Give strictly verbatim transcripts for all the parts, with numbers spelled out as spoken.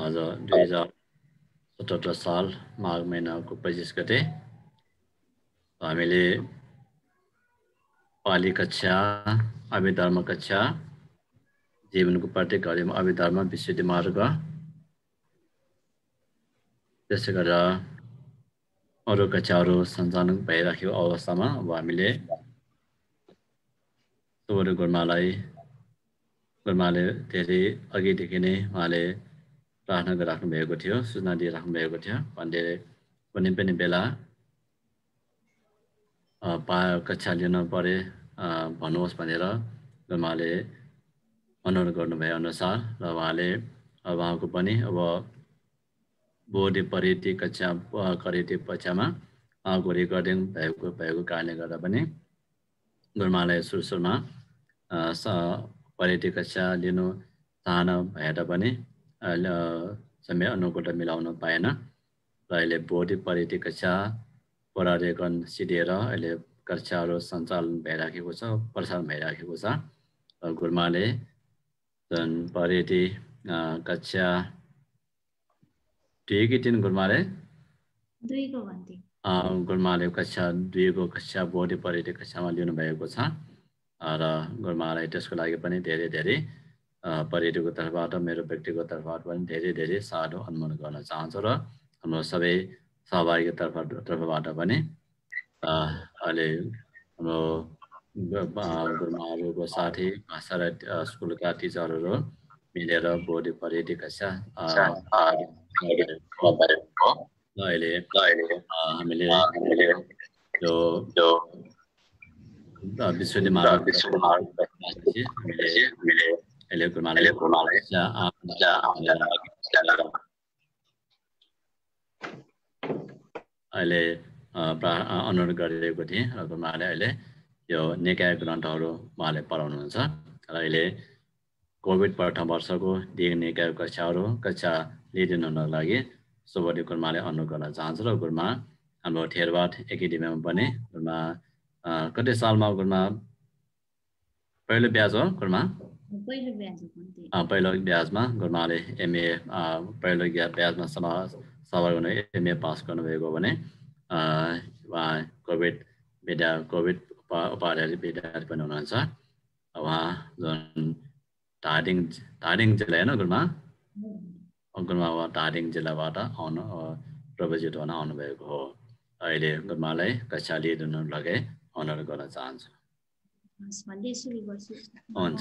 आज दुई हजार सतहत्तर साल माघ महिनाको पच्चिस गते हामीले पाली कक्षा अभिधर्म कक्षा जीवनको प्रत्येक घडीमा अभिधर्म विशुद्धि मार्ग त्यसै गरेर अरू कक्षाहरू सञ्चालन भइराखेको अवस्थामा अब हामीले सुबोध गुरुमालाई गुरुमाले धेरै अघिदेखि नै उहाँले प्रार्थना गरिराख्नु भएको थियो, सूचना दिइराख्नु भएको थियो। भन्दै कुनै पनि बेला पा कक्षा लिन परे भन्नुहोस् भनेर गुरुमाले अनुरोध गर्नुभए अनुसार र उहाँले उहाँको पनि अब बोर्ड परिधि कक्षा परिधि कक्षामा उहाँको रेकर्डिङ भएको भएको कारणले गर्दा पनि गुरुमालाई सुरु सुरुमा परिधि कक्षा लिनु चाहना भएर पनि समय अनुकूल मिलाउन पाएन र अहिले बोर्ड परिधि कक्षा परारेकन सिधेर अहिले कक्षाहरू सञ्चालन भइराखेको छ, प्रसारण भइराखेको छ। गुरुमाले जुन परिधि कक्षा दुईको दिन गुरुमाले दुईको भन्थे गुरुमाले कक्षा दुईको कक्षा बोर्ड परिधि कक्षामा लिनुभएको छ र गुरुमालाई त्यसको लागि पनि धेरै धेरै परिधिको तर्फबाट मेरो व्यक्तिगत तर्फबाट पनि धेरै धेरै साधु अनुमोदन गर्न चाहन्छु र हाम्रो सबै सहभागी तर्फ तर्फबाट पनि अहिले हाम्रो गुरुमाहरूको साथी भाषा र स्कुलका टिचरहरू मिलेर बोर्ड परिधि कक्षा अहिले हामीले यो विशुद्धि मार्ग अहिले गुरुमाले अहिले अनुरोध गरिरहेको थिएँ र गुरुमाले अहिले यो निकाय ग्रन्थहरू उहाँले पढाउनुहुन्छ र अहिले कोभिड प्रथम वर्षको दिग निकाय कक्षाहरू कक्षा लिइदिनुको लागि सुबोधी गुरुमाले अनुरोध गर्न चाहन्छु र गुरुमा हाम्रो थेरवाद एकाडेमीमा पनि गुरुमा कति सालमा गुरुमा पहिलो ब्याज हो गुरुमा पहिलो ब्याज पहिलो ब्याजमा गुरुमाले एमए पहिलो ब्याजमा सवार गर्नु एमए पास गर्नुभएको भने उहाँ कोभिड विद्या कोभिड उपाध्याय विद्यार्थी पनि हुनुहुन्छ। उहाँ जुन धादिङ धादिङ जिल्ला होइन गुरुमा गुरुमा उहाँ धादिङ जिल्लाबाट आउनु प्रवजित हुन आउनुभएको हो। अहिले गुरुमालाई कक्षा लिइदिनु लगे अनुरोध गर्न चाहन्छु। हुन्छ।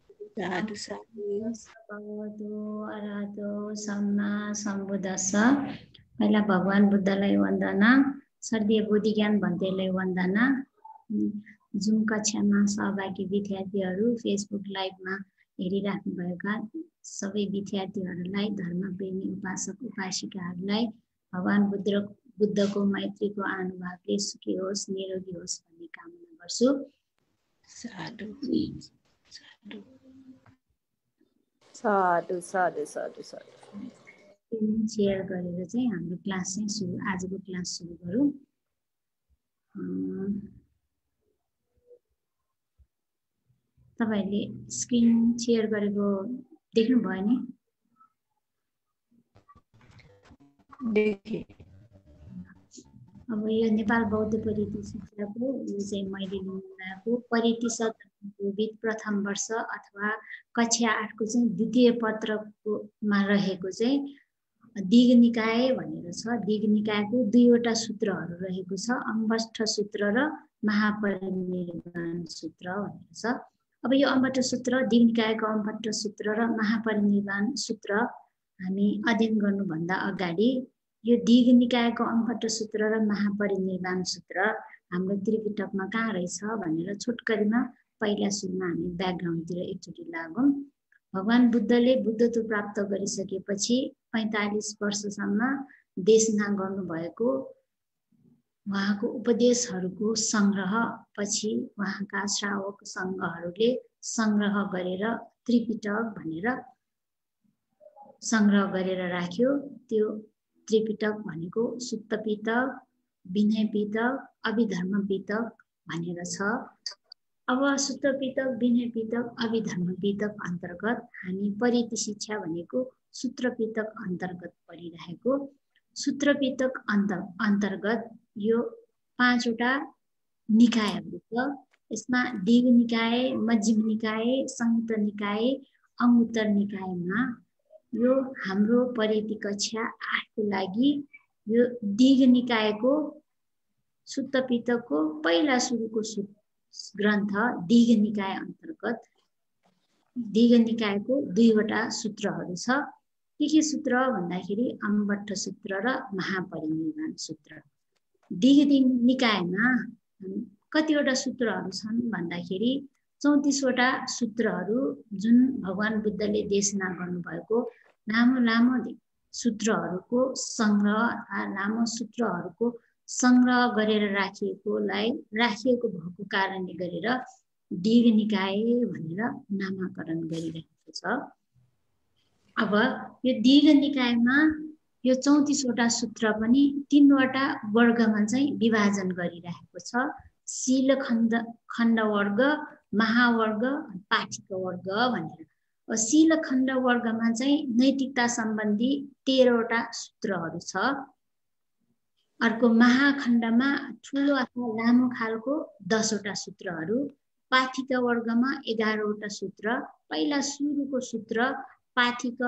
भगवतो अरहतो सम्मा सम्बुद्धस्स। पहिला भगवान बुद्धलाई वन्दना, सर्दीय बुद्धि ज्ञान भन्तेलाई वन्दना। जुम कक्षामा सहभागी विद्यार्थीहरू, फेसबुक लाइभमा हेरिराख्नुभएका सबै विद्यार्थीहरूलाई, धर्मप्रेमी उपासक उपासिकाहरूलाई भगवान बुद्ध बुद्धको मैत्रीको अनुभावले सुखी होस्, निरोगी होस् भन्ने कामना गर्छु। साधु साधु साधु साधु साधु शेयर गरेर चाहिँ हाम्रो क्लास चाहिँ सुरु आजको क्लास सुरु गरौँ। तपाईहरुले स्क्रिन शेयर गरेको देख्नु भयो नि? देखे। अब यो नेपाल बौद्ध परिधि शिक्षाको यो चाहिँ मैले लिएको परिधि प्रथम वर्ष अथवा कक्षा आठ को चाहिँ द्वितीय पत्रकोमा रहेको चाहिँ दिग निकाय भनेर छ। दिग निकायको दुईवटा सूत्रहरू रहेको छ, अम्बष्ठ सूत्र र महापरिनिर्वाण सूत्र भनेर छ। अब यो अम्बष्ठ सूत्र, दिग निकायको अम्बष्ठ सूत्र र महापरिनिर्वाण सूत्र हामी अध्ययन गर्नुभन्दा अगाडि यो दिग निकायको अम्बष्ठ सूत्र र महापरिनिर्वाण सूत्र हाम्रो त्रिपिटकमा कहाँ रहेछ भनेर छोटकरीमा पहिला सुरुमा हामी ब्याकग्राउन्डतिर एकचोटि लागौँ। भगवान बुद्धले बुद्धत्व प्राप्त गरिसकेपछि पैंतालीस वर्षसम्म देशना गर्नुभएको उहाँको उपदेशहरूको संग्रह पछि उहाँका श्रावक संघहरूले संग्रह गरेर त्रिपिटक भनेर संग्रह गरेर राख्यो। त्यो त्रिपिटक भनेको सुत्त पिटक, विनय पिटक, अभिधर्म पिटक भनेर छ। अब सुत्त पिटक, विनय पिटक, अभिधर्म पिटक अन्तर्गत हामी परिधि शिक्षा भनेको सूत्रपितक अन्तर्गत परिरहेको सूत्रपितक अन्त अन्तर्गत यो पाँचवटा निकायहरू छ। यसमा दीर्घ निकाय, मध्यम निकाय, संयुक्त निकाय, अंगुत्तर निकायमा यो हाम्रो परिधि कक्षा आठको लागि यो दीर्घ निकायको सूत्रपितकको पहिला सुरुको ग्रन्थ दीर्घ निकाय अन्तर्गत दीर्घ निकायको दुईवटा सूत्रहरू छ। के के सूत्र भन्दाखेरि अम्बट्ठ सूत्र र महापरिनिर्वाण सूत्र। दीर्घ निकायमा कतिवटा सूत्रहरू छन् भन्दाखेरि चौतिसवटा सूत्रहरू जुन भगवान बुद्धले देशना गर्नुभएको लामो लामो सूत्रहरूको संग्रह अथवा लामो सूत्रहरूको संग्रह गरेर राखिएकोलाई राखिएको भएको कारणले गरेर दीर्घ निकाय भनेर नामाकरण गरिरहेको छ। अब यो दीर्घ निकायमा यो चौतिसवटा सूत्र पनि तीनवटा वर्गमा चाहिँ विभाजन गरिरहेको छ। शील खण्ड खण्ड वर्ग, महावर्ग, पाठिक वर्ग भनेर। शील खण्ड वर्गमा चाहिँ नैतिकता सम्बन्धी तेह्रवटा सूत्रहरू छ। अर्को महाखण्डमा ठुलो अथवा लामो खालको दसवटा सूत्रहरू, पाठिक वर्गमा एघारवटा सूत्र। पहिला सुरुको सूत्र पाठिक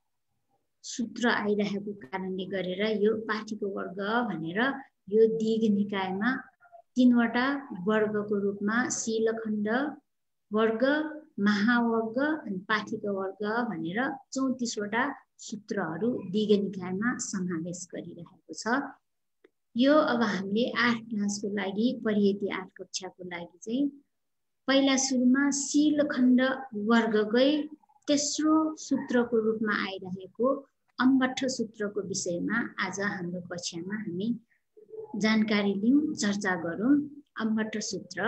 सूत्र आइरहेको कारणले गरेर यो पाठिक वर्ग भनेर यो दीर्घ निकायमा तीनवटा वर्गको रूपमा शीलखण्ड वर्ग, महावर्ग अनि पाठिक वर्ग भनेर चौतिसवटा सूत्रहरू दीर्घ निकायमा समावेश गरिरहेको छ। यो अब हामीले आठ क्लासको लागि परियति आठ कक्षाको लागि चाहिँ पहिला सुरुमा शीलखण्ड वर्गकै तेस्रो सूत्रको रूपमा आइरहेको अम्बट्ठ सूत्रको विषयमा आज हाम्रो कक्षामा हामी जानकारी लिउँ, चर्चा गरौँ। अम्बट्ठ सूत्र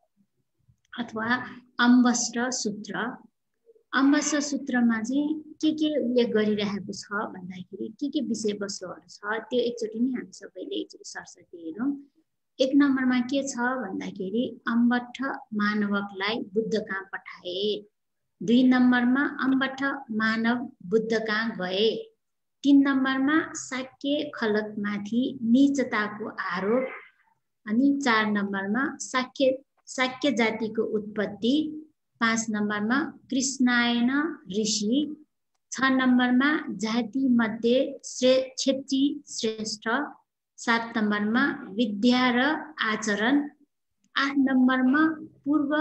अथवा अम्बष्ट सूत्र। अम्बष्ट सूत्रमा चाहिँ के के उल्लेख गरिरहेको छ भन्दाखेरि के के विषयवस्तुहरू छ त्यो एकचोटि नै हामी सबैले एकचोटि सरसर्ती हेरौँ। एक नम्बरमा के छ भन्दाखेरि अम्बट्ठ मानवकलाई बुद्ध कहाँ पठाए। दुई नम्बरमा अम्बट्ठ मानव बुद्ध कहाँ गए। तीन नम्बरमा शाक्य खलकमाथि नीचताको आरोप। अनि चार नम्बरमा शाक्य शाक्य जातिको उत्पत्ति। पाँच नम्बरमा कृष्णायन ऋषि। छ नम्बरमा जाति मध्ये श्रे क्षेत्री श्रेष्ठ। सात नम्बरमा विद्या र आचरण। आठ नम्बरमा पूर्व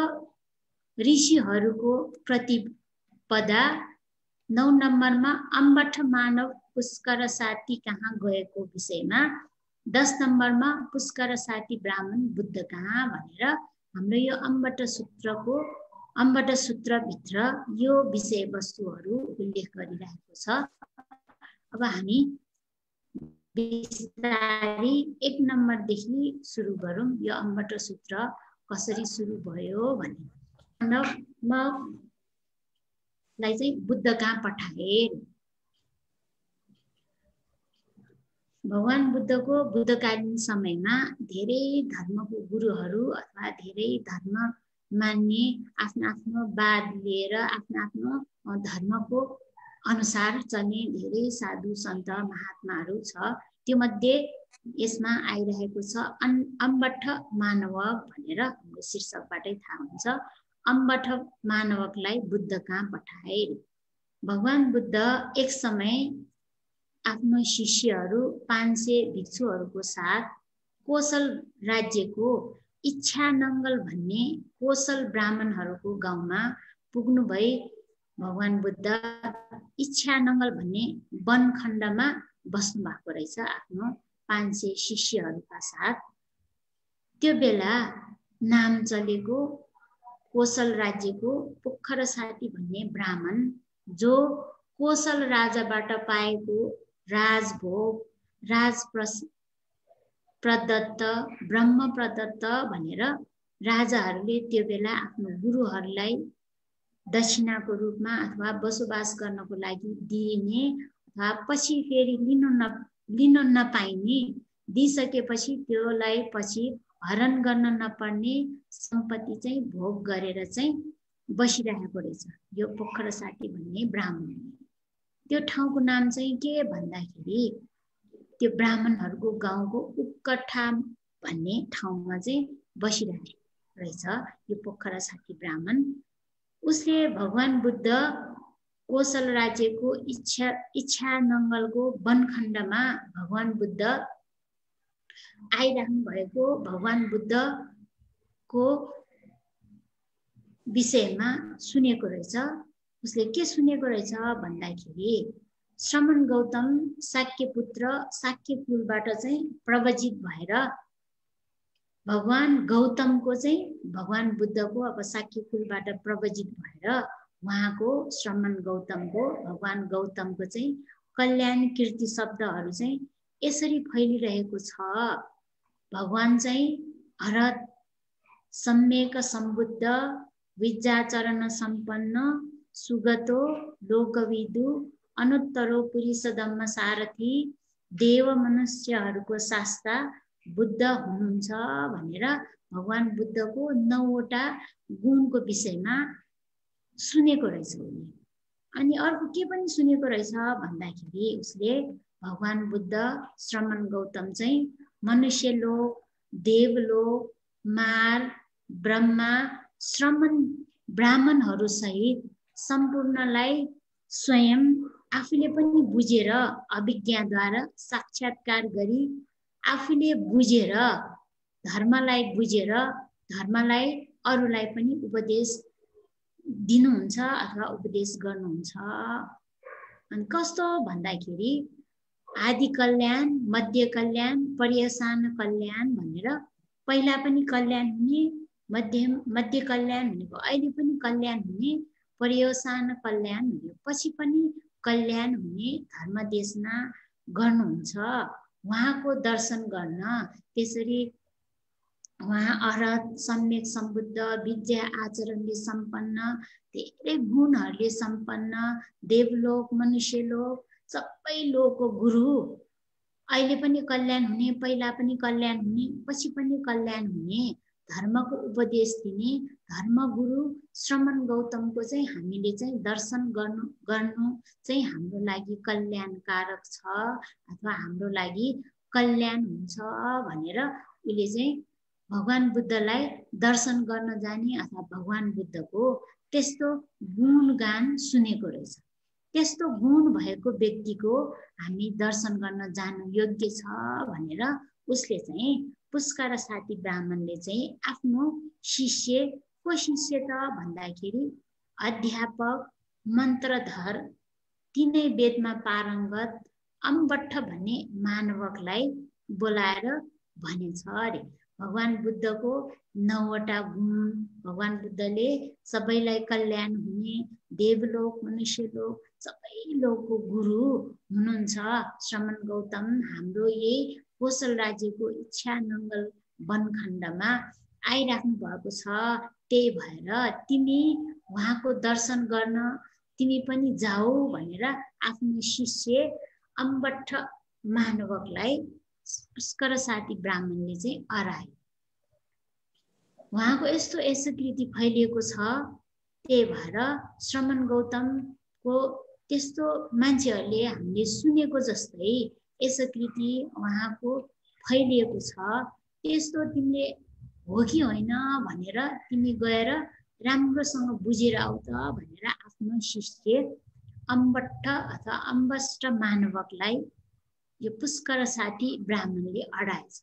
ऋषिहरूको प्रतिपदा। नौ नम्बरमा अम्बट्ठ मानव पुष्कर साथी कहाँ गएको विषयमा। दस नम्बरमा पुष्कर साथी ब्राह्मण बुद्ध कहाँ भनेर हाम्रो यो अम्बट्ठ सूत्रको अम्बट्ठ सूत्रभित्र यो विषयवस्तुहरू उल्लेख गरिरहेको छ। अब हामी बिस्तारै एक नम्बरदेखि सुरु गरौँ। यो अम्बट्ठ सूत्र कसरी सुरु भयो भने मानवलाई चाहिँ बुद्ध कहाँ पठाए। भगवान बुद्धको बुद्धकालीन समयमा धेरै धर्मको गुरुहरू अथवा धेरै धर्म मान्ने आफ्नो आफ्नो वाद लिएर आफ्नो आफ्नो धर्मको अनुसार चल्ने धेरै साधु सन्त महात्माहरू छ। त्यो मध्ये यसमा आइरहेको छ अम्बट्ठ मानवक भनेर हाम्रो शीर्षकबाटै थाहा हुन्छ। अम्बट्ठ मानवकलाई बुद्ध कहाँ पठाए। भगवान बुद्ध एक समय आफ्नो शिष्यहरू पाँच सय भिक्षुहरूको साथ कोशल राज्यको इच्छानङ्गल भन्ने कोशल ब्राह्मणहरूको गाउँमा पुग्नु भई भगवान बुद्ध इच्छानङ्गल भन्ने वनखण्डमा बस्नु भएको रहेछ आफ्नो पाँच सय शिष्यहरूका साथ। त्यो बेला नाम चलेको कोशल राज्यको पोखर साथी भन्ने ब्राह्मण जो कोशल राजाबाट पाएको राजभोग राज प्रदत्त ब्रह्म प्रदत्त भनेर राजाहरूले त्यो बेला आफ्नो गुरुहरूलाई दक्षिणाको रूपमा अथवा बसोबास गर्नको लागि दिइने अथवा पछि फेरि लिन न लिन नपाइने दिइसकेपछि त्योलाई पछि हरण गर्न नपर्ने सम्पत्ति चाहिँ भोग गरेर चाहिँ बसिरहेको रहेछ यो पोखर साथी भन्ने ब्राह्मण। त्यो ठाउँको नाम चाहिँ के भन्दाखेरि त्यो ब्राह्मणहरूको गाउँको उक्कठा भन्ने ठाउँमा चाहिँ बसिरहेको रहेछ यो पोखरा साथी ब्राह्मण। उसले भगवान बुद्ध कोशल राज्यको इच्छा इच्छा नङ्गलको वनखण्डमा भगवान बुद्ध आइराख्नु भएको भगवान बुद्धको विषयमा सुनेको रहेछ। उसले के सुनेको रहेछ भन्दाखेरि श्रमण गौतम शाक्य पुत्र शाक्य कुलबाट चाहिँ प्रवजित भएर भगवान गौतमको चाहिँ भगवान बुद्धको अब शाक्य कुलबाट प्रवजित भएर उहाँको श्रमण गौतमको भगवान गौतमको चाहिँ कल्याण कीर्ति शब्दहरू चाहिँ यसरी फैलिरहेको छ। भगवान चाहिँ हरत सम्यक सम्बुद्ध विद्याचरण सम्पन्न सुगतो लोकविदु अनुत्तरो पुरुष धम्म सारथी देव मनुष्यहरूको शास्ता बुद्ध हुनुहुन्छ भनेर भगवान बुद्धको नौवटा गुणको विषयमा सुनेको रहेछ उसले। अनि अर्को के पनि सुनेको रहेछ भन्दाखेरि उसले भगवान बुद्ध श्रमण गौतम चाहिँ मनुष्य लोक देवलोक मार ब्रह्मा श्रमण ब्राह्मणहरू सहित सम्पूर्णलाई स्वयं आफूले पनि बुझेर अभिज्ञाद्वारा साक्षात्कार गरी आफूले बुझेर धर्मलाई बुझेर धर्मलाई अरूलाई पनि उपदेश दिनुहुन्छ अथवा उपदेश गर्नुहुन्छ। अनि कस्तो भन्दाखेरि आदि कल्याण मध्य कल्याण पर्यवसान कल्याण भनेर पहिला पनि कल्याण हुने मध्य मध्य कल्याण भनेको अहिले पनि कल्याण हुने पर्यवसान कल्याण भनेको पछि पनि कल्याण हुने धर्म देशना गर्नुहुन्छ। उहाँको दर्शन गर्न त्यसरी उहाँ अरहत सम्यक सम्बुद्ध विद्या आचरणले सम्पन्न धेरै गुणहरूले सम्पन्न देवलोक मनुष्यलोक सबै लोकको गुरु अहिले पनि कल्याण हुने पहिला पनि कल्याण हुने पछि पनि कल्याण हुने धर्मको उपदेश दिने धर्मगुरु श्रमण गौतमको चाहिँ हामीले चाहिँ दर्शन गर्नु गर्नु चाहिँ हाम्रो लागि कल्याणकारक छ अथवा हाम्रो लागि कल्याण हुन्छ भनेर उसले चाहिँ भगवान बुद्धलाई दर्शन गर्न जाने अथवा भगवान बुद्धको त्यस्तो गुणगान सुनेको रहेछ। त्यस्तो गुण भएको व्यक्तिको हामी दर्शन गर्न जानु योग्य छ भनेर उसले चाहिँ पुष्कर साथी ब्राह्मणले चाहिँ आफ्नो शिष्य को शिष्य त भन्दाखेरि अध्यापक मन्त्रधर तीनै वेदमा पारङ्गत अम्बट्ठ भन्ने मानवकलाई बोलाएर भनेछ अरे भगवान बुद्धको नौवटा गुण भगवान बुद्धले सबैलाई कल्याण हुने देवलोक मनुष्यलोक सबै लोकको गुरु हुनुहुन्छ। श्रमण गौतम हाम्रो यही कोशल राज्यको इच्छा नङ्गल वनखण्डमा आइराख्नु भएको छ। त्यही भएर तिमी उहाँको दर्शन गर्न तिमी पनि जाऊ भनेर आफ्नो शिष्य अम्बट्ठ मानवकलाई पुष्कर साथी ब्राह्मणले चाहिँ अराए। उहाँको यस्तो यसकृति फैलिएको छ। त्यही भएर श्रमण गौतमको त्यस्तो मान्छेहरूले हामीले सुनेको जस्तै यसकृति उहाँको फैलिएको छ। त्यस्तो तिमीले हो कि होइन भनेर तिमी गएर राम्रोसँग बुझेर आऊ त भनेर आफ्नो शिष्य अम्बट्ठ अथवा अम्बष्ट मानवकलाई यो पुष्कर साथी ब्राह्मणले अडाएछ।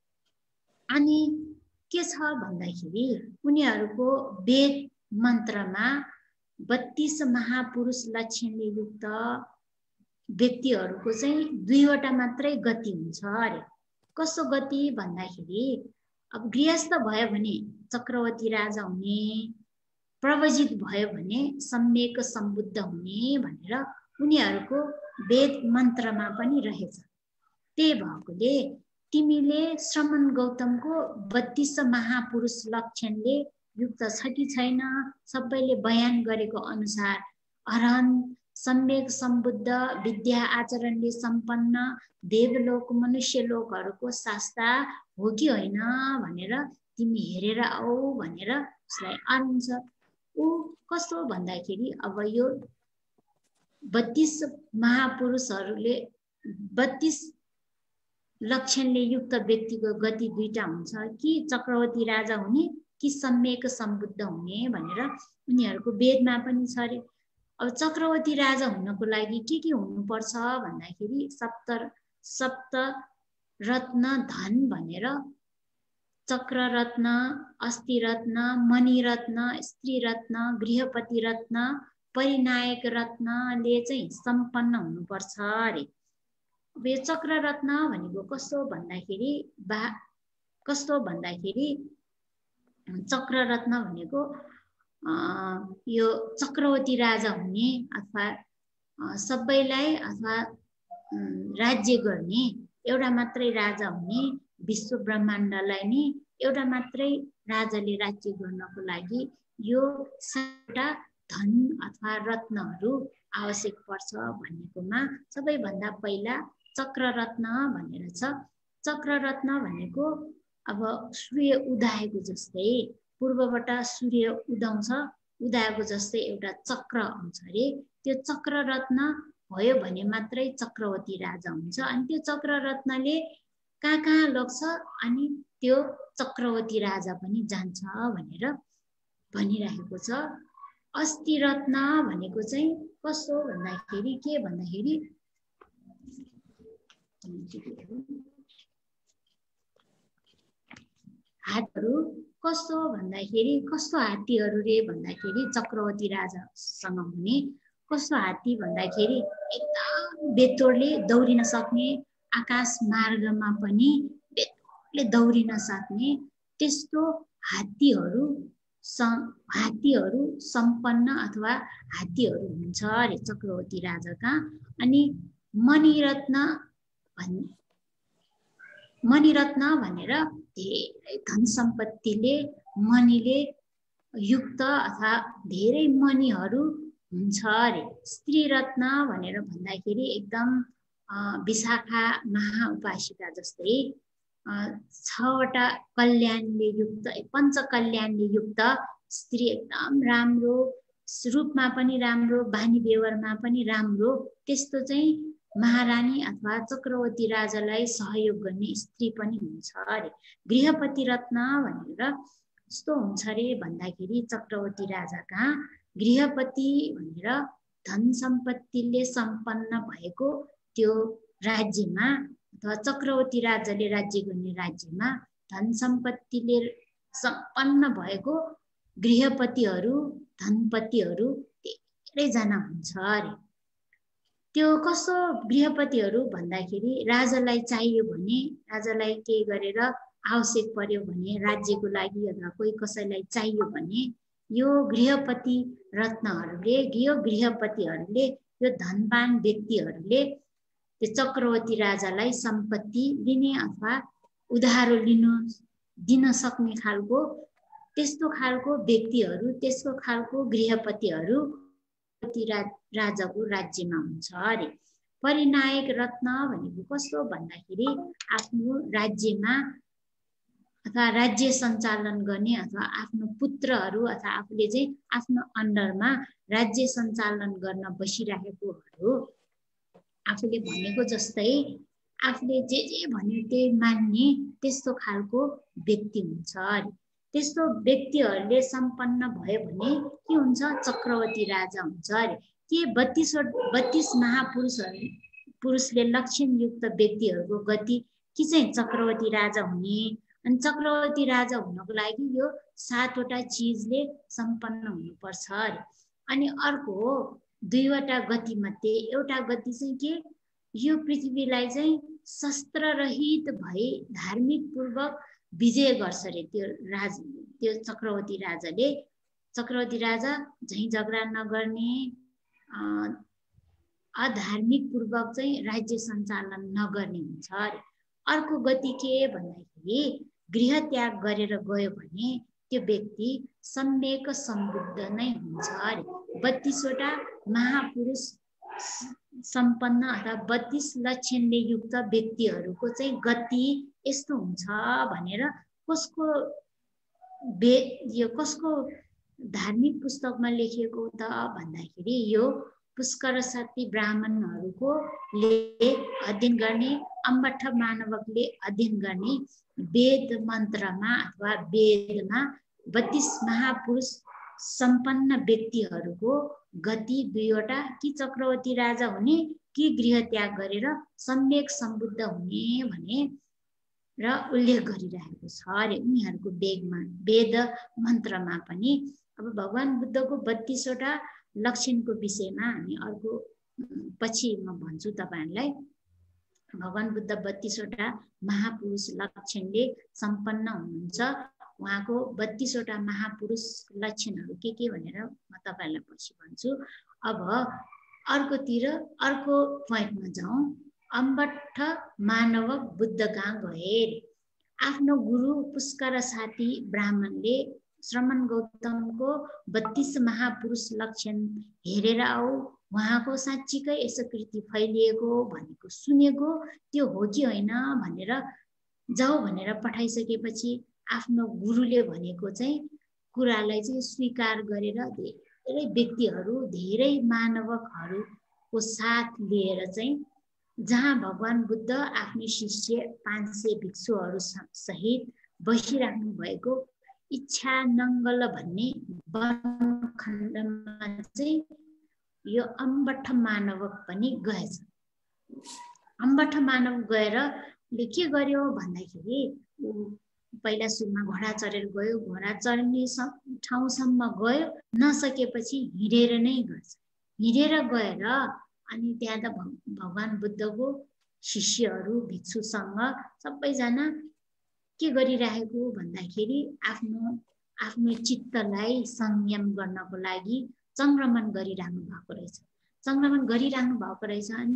अनि के छ भन्दाखेरि उनीहरूको वेद मन्त्रमा बत्तीस महापुरुष लक्षणले युक्त व्यक्तिहरूको चाहिँ दुईवटा मात्रै गति हुन्छ अरे। कस्तो गति भन्दाखेरि अब गृहस्थ भयो भने चक्रवर्ती राजा हुने प्रवजित भयो भने सम्यक सम्बुद्ध हुने भनेर उनीहरूको वेद मन्त्रमा पनि रहेछ। त्यही भएकोले तिमीले श्रमण गौतमको बत्तीस महापुरुष लक्षणले युक्त छ कि छैन सबैले बयान गरेको अनुसार अरहन्त सम्यक सम्बुद्ध विद्या आचरणले सम्पन्न देवलोक मनुष्यलोकहरूको शास्ता हो कि होइन भनेर तिमी हेरेर आऊ भनेर उसलाई आउँछ। ऊ कस्तो भन्दाखेरि अब यो बत्तीस महापुरुषहरूले बत्तीस लक्षणले युक्त व्यक्तिको गति दुईटा हुन्छ, कि चक्रवर्ती राजा हुने कि सम्यक सम्बुद्ध हुने भनेर उनीहरूको वेदमा पनि छ अरे। अब चक्रवर्ती राजा हुनको लागि के के हुनुपर्छ भन्दाखेरि सप्त सप्त रत्न धन भनेर चक्र रत्न, अस्थि रत्न, मणि रत्न, स्त्री रत्न, गृहपति रत्न, परिनायक रत्नले चाहिँ सम्पन्न हुनुपर्छ अरे। अब यो चक्र रत्न भनेको कस्तो भन्दाखेरि बा कस्तो भन्दाखेरि चक्र रत्न भनेको यो चक्रवर्ती राजा हुने अथवा सबैलाई अथवा राज्य गर्ने एउटा मात्रै राजा हुने, विश्व ब्रह्माण्डलाई नै एउटा मात्रै राजाले राज्य गर्नको लागि यो सातवटा धन अथवा रत्नहरू आवश्यक पर्छ भनेकोमा सबैभन्दा पहिला चक्र रत्न भनेर छ। चक्र रत्न भनेको अब सूर्य उदाएको जस्तै पूर्वबाट सूर्य उदाउँछ, उदाएको जस्तै एउटा चक्र आउँछ अरे। त्यो चक्र रत्न भयो भने मात्रै चक्रवर्ती राजा हुन्छ। अनि त्यो चक्र रत्नले कहाँ कहाँ लग्छ अनि त्यो चक्रवर्ती राजा पनि जान्छ भनेर भनिरहेको छ। अस्थि रत्न भनेको चाहिँ कस्तो भन्दाखेरि के भन्दाखेरि हातहरू कस्तो भन्दाखेरि कस्तो हात्तीहरू रे भन्दाखेरि चक्रवर्ती राजासँग हुने कस्तो हात्ती भन्दाखेरि एकदम बेतोडले दौडिन सक्ने, आकाश मार्गमा पनि बेतोडले दौडिन सक्ने त्यस्तो हात्तीहरू हात्तीहरू सम्पन्न अथवा हात्तीहरू हुन्छ अरे चक्रवर्ती राजाका। अनि मणिरत्न भन् मणिरत्न भनेर धेरै धन सम्पत्तिले मणिले युक्त अथवा धेरै मणिहरू हुन्छ अरे। स्त्री रत्न भनेर भन्दाखेरि एकदम विशाखा महाउपासिका जस्तै छवटा कल्याणले युक्त पञ्च कल्याणले युक्त स्त्री, एकदम राम्रो रूपमा पनि राम्रो, बानी व्यवहारमा पनि राम्रो, त्यस्तो चाहिँ महारानी अथवा चक्रवर्ती राजालाई सहयोग गर्ने स्त्री पनि हुन्छ अरे। गृहपति रत्न भनेर कस्तो हुन्छ अरे भन्दाखेरि चक्रवर्ती राजाका गृहपति भनेर धन सम्पत्तिले सम्पन्न भएको त्यो राज्यमा अथवा चक्रवर्ती राजाले राज्य गर्ने राज्यमा धन सम्पत्तिले सम्पन्न भएको गृहपतिहरू धनपतिहरू धेरैजना हुन्छ अरे। त्यो कस्तो गृहपतिहरू भन्दाखेरि राजालाई चाहियो भने, राजालाई के गरेर आवश्यक पर्यो भने राज्यको लागि अथवा कोही कसैलाई चाहियो भने यो गृहपति रत्नहरूले यो गृहपतिहरूले यो धनवान व्यक्तिहरूले त्यो चक्रवर्ती राजालाई सम्पत्ति दिने अथवा उधारो लिनु दिन सक्ने खालको त्यस्तो खालको व्यक्तिहरू, त्यस्तो खालको गृहपतिहरू राजाको राज्यमा हुन्छ अरे। परिनायक रत्न भनेको कस्तो भन्दाखेरि आफ्नो राज्यमा अथवा राज्य सञ्चालन गर्ने अथवा आफ्नो पुत्रहरू अथवा आफूले चाहिँ आफ्नो अन्डरमा राज्य सञ्चालन गर्न बसिरहेकोहरू, आफूले भनेको जस्तै आफूले जे जे भन्यो त्यही मान्ने त्यस्तो खालको व्यक्ति हुन्छ अरे। त्यस्तो व्यक्तिहरूले सम्पन्न भयो भने के हुन्छ, चक्रवर्ती राजा हुन्छ अरे। के बत्तीस बत्तीस महापुरुषहरू पुरुषले लक्षणयुक्त व्यक्तिहरूको गति कि चाहिँ चक्रवर्ती राजा हुने। अनि चक्रवर्ती राजा हुनको लागि यो सातवटा चिजले सम्पन्न हुनुपर्छ अरे। अनि अर्को दुईवटा गति मध्ये एउटा गति चाहिँ के, यो पृथ्वीलाई चाहिँ शस्त्र रहित भई धार्मिक पूर्वक विजय गर्छ रे त्यो राज त्यो चक्रवर्ती राजाले। चक्रवर्ती राजा झैँ झगडा नगर्ने, अधार्मिक पूर्वक चाहिँ राज्य सञ्चालन नगर्ने हुन्छ अरे। अर्को गति के भन्दाखेरि गृह त्याग गरेर गयो भने त्यो व्यक्ति सम्यक सम्बुद्ध नै हुन्छ अरे। बत्तीसवटा महापुरुष सम्पन्न अथवा बत्तीस लक्षणले युक्त व्यक्तिहरूको चाहिँ गति यस्तो हुन्छ भनेर कसको बे यो कसको धार्मिक पुस्तकमा लेखिएको त भन्दाखेरि यो पुष्कर साथी ब्राह्मणहरूको ले अध्ययन गर्ने अम्बठ मानवकले अध्ययन गर्ने वेद मन्त्रमा अथवा वेदमा बत्तीस महापुरुष सम्पन्न व्यक्तिहरूको गति दुईवटा कि चक्रवर्ती राजा हुने कि गृह त्याग गरेर सम्यक सम्बुद्ध हुने भने र उल्लेख गरिरहेको छ अरे उनीहरूको वेगमा वेद मन्त्रमा पनि। अब भगवान बुद्धको बत्तीसवटा लक्षणको विषयमा हामी अर्को पछि म भन्छु तपाईहरुलाई। भगवान बुद्ध बत्तीसवटा महापुरुष लक्षणले सम्पन्न हुनुहुन्छ। उहाँको बत्तीसवटा महापुरुष लक्षणहरू के के भनेर म तपाईहरुलाई पछि भन्छु। अब अर्कोतिर अर्को पोइन्टमा जाउँ। अम्बठ मानव बुद्ध कहाँ गए? आफ्नो गुरु पुष्कर साथी ब्राह्मणले श्रमण गौतमको बत्तीस महापुरुष लक्षण हेरेर आऊ, उहाँको साँच्चीकै यसो कृति फैलिएको भनेको सुनेको त्यो हो कि होइन भनेर जाऊ भनेर पठाइसकेपछि आफ्नो गुरुले भनेको चाहिँ कुरालाई चाहिँ स्वीकार गरेर धेरै व्यक्तिहरू धेरै मानवकहरूको साथ लिएर चाहिँ जहाँ भगवान बुद्ध आफ्नो शिष्य पाँच सय भिक्षुहरू सहित बसिराख्नु भएको इच्छा नङ्गल भन्ने वनखण्डमा चाहिँ यो अम्बठ मानवक पनि गएछ। अम्बठ मानव गएर ले के गर्यो भन्दाखेरि पहिला सुरुमा घोडा चढेर गयो, घोडा चढ्ने ठाउँसम्म गयो, नसकेपछि हिँडेर नै गएछ। हिँडेर गएर अनि त्यहाँ त भगवान बुद्धको शिष्यहरू भिक्षुसँग सबैजना के गरिरहेको भन्दाखेरि आफ्नो आफ्नो चित्तलाई संयम गर्नको लागि संक्रमण गरिराख्नु भएको रहेछ। संक्रमण गरिराख्नु भएको रहेछ अनि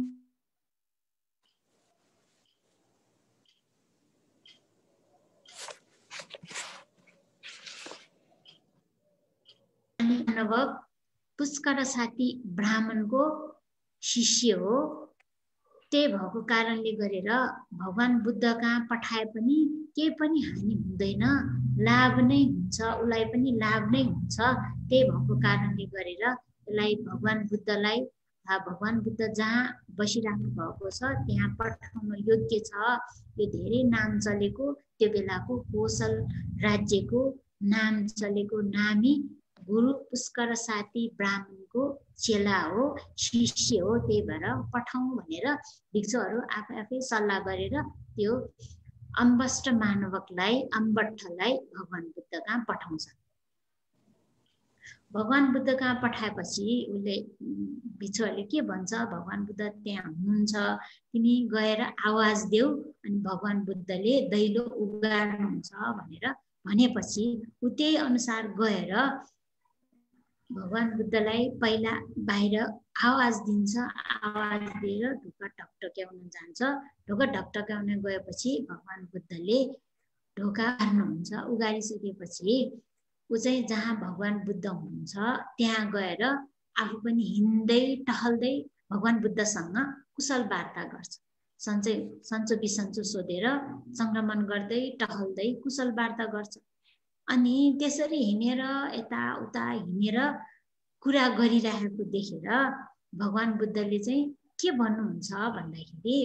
अनुभव पुष्कर साथी ब्राह्मणको शिष्य हो। त्यही भएको कारणले गरेर भगवान बुद्ध कहाँ पठाए पनि केही पनि हानि हुँदैन, लाभ नै हुन्छ, उसलाई पनि लाभ नै हुन्छ। त्यही भएको कारणले गरेर यसलाई भगवान बुद्धलाई भगवान बुद्ध जहाँ बसिराख्नु भएको छ त्यहाँ पठाउन योग्य छ। यो धेरै नाम चलेको त्यो बेलाको कोसल राज्यको नाम चलेको नामी गुरु पुष्कर साथी ब्राह्मणको चेला हो, शिष्य हो। त्यही भएर पठाउँ भनेर भिक्षुहरू आफै आफै सल्लाह गरेर त्यो अम्बष्ट मानवकलाई अम्बठलाई भगवान बुद्ध कहाँ पठाउँछ। भगवान बुद्ध कहाँ पठाएपछि उसले भिक्षुहरूले के भन्छ, भगवान बुद्ध त्यहाँ हुनुहुन्छ, तिमी गएर आवाज देऊ अनि भगवान बुद्धले दैलो उगार्नुहुन्छ भनेर भनेपछि ऊ त्यही अनुसार गएर भगवान बुद्धलाई पहिला बाहिर आवाज दिन्छ। आवाज दिएर ढोका ढकढक्याउन जान्छ। ढोका ढकढक्याउन गएपछि भगवान बुद्धले ढोका उगार्नुहुन्छ। उगारिसकेपछि ऊ चाहिँ जहाँ भगवान बुद्ध हुनुहुन्छ त्यहाँ गएर आफू पनि हिँड्दै टहल्दै भगवान बुद्धसँग कुशल वार्ता गर्छ। सन्चै सन्चो बिसन्चो सोधेर संक्रमण गर्दै टहल्दै कुशल वार्ता गर्छ। अनि त्यसरी हिँडेर यताउता हिँडेर कुरा गरिरहेको देखेर भगवान बुद्धले चाहिँ के भन्नुहुन्छ भन्दाखेरि,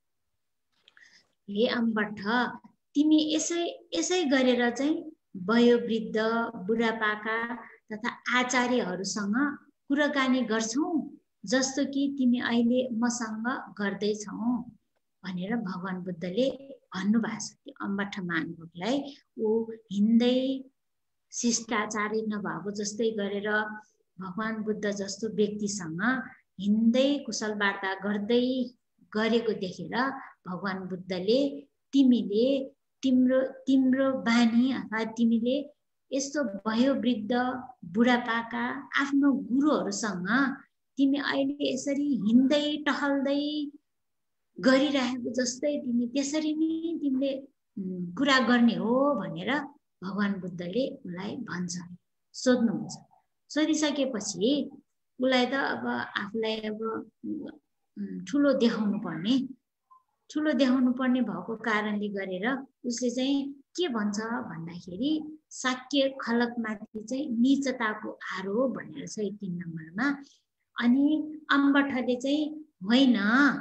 हे अम्बठ, तिमी यसै यसै गरेर चाहिँ वयोवृद्ध बुढापाका तथा आचार्यहरूसँग कुराकानी गर्छौ जस्तो कि तिमी अहिले मसँग गर्दैछौ भनेर भगवान बुद्धले भन्नुभएको छ। त्यो अम्बठ मानवलाई ऊ हिँड्दै शिष्टाचार्य नभएको जस्तै गरेर भगवान बुद्ध जस्तो व्यक्तिसँग हिँड्दै कुशल वार्ता गर्दै गरेको देखेर भगवान बुद्धले तिमीले तिम्रो तिम्रो बानी अथवा तिमीले यस्तो वयोवृद्ध बुढापाका आफ्नो गुरुहरूसँग तिमी अहिले यसरी हिँड्दै टहल्दै गरिरहेको जस्तै तिमी त्यसरी नै तिमीले कुरा गर्ने हो भनेर भगवान बुद्धले उसलाई भन्छ, सोध्नुहुन्छ। सोधिसकेपछि उसलाई त अब आफूलाई अब ठुलो देखाउनु पर्ने ठुलो देखाउनु पर्ने भएको कारणले गरेर उसले चाहिँ के भन्छ भन्दाखेरि शाक्य खलकमाथि चाहिँ नीचताको आरोप भनेर चाहिँ तीन नम्बरमा। अनि अम्बठले चाहिँ होइन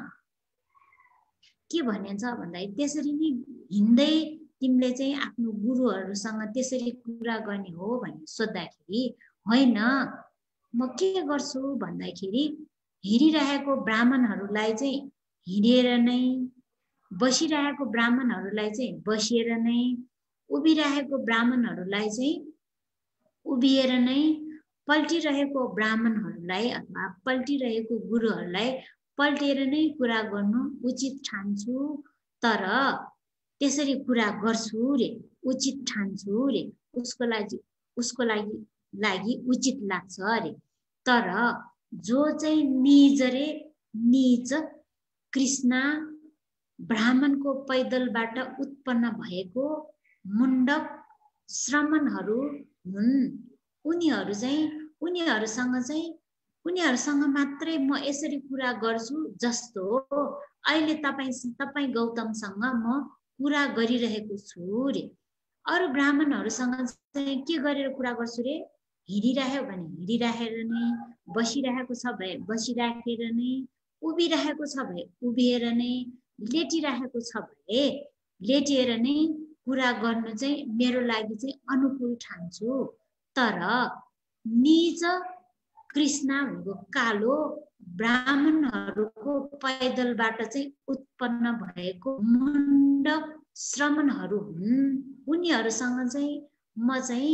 के भनिन्छ भन्दाखेरि त्यसरी नै हिँड्दै तिमीले चाहिँ आफ्नो गुरुहरूसँग त्यसरी कुरा गर्ने हो भन्ने सोद्धाखेरि होइन म के गर्छु भन्दाखेरि हिँडिरहेको ब्राह्मणहरूलाई चाहिँ हिँडेर नै, बसिरहेको ब्राह्मणहरूलाई चाहिँ बसिएर नै, उभिरहेको ब्राह्मणहरूलाई चाहिँ उभिएर नै, पल्टिरहेको ब्राह्मणहरूलाई अथवा पल्टिरहेको गुरुहरूलाई पल्टेर नै कुरा गर्नु उचित ठान्छु। तर त्यसरी कुरा गर्छु रे, उचित ठान्छु रे, उसको लागि उसको लागि लागि उचित लाग्छ अरे। तर जो चाहिँ निज रे, निज कृष्ण ब्राह्मणको पैदलबाट उत्पन्न भएको मुण्डक श्रमणहरू हुन्, उनीहरू चाहिँ उनीहरूसँग चाहिँ उनीहरूसँग मात्रै म यसरी कुरा गर्छु जस्तो अहिले तपाईँ तपाईँ गौतमसँग म कुरा गरिरहेको छु रे। अरू ब्राह्मणहरूसँग चाहिँ के गरेर कुरा गर्छु रे? हिँडिरह्यो भने हिँडिराखेर नै, बसिरहेको छ भए बसिराखेर नै, उभिरहेको छ भए उभिएर नै, लेटिरहेको छ भए लेटिएर नै कुरा गर्नु चाहिँ मेरो लागि चाहिँ अनुकूल ठान्छु। तर निज कृष्ण भनेको कालो ब्राह्मणहरूको पैदलबाट चाहिँ उत्पन्न भएको मुण्डक श्रमणहरू हुन्, उनीहरूसँग चाहिँ म चाहिँ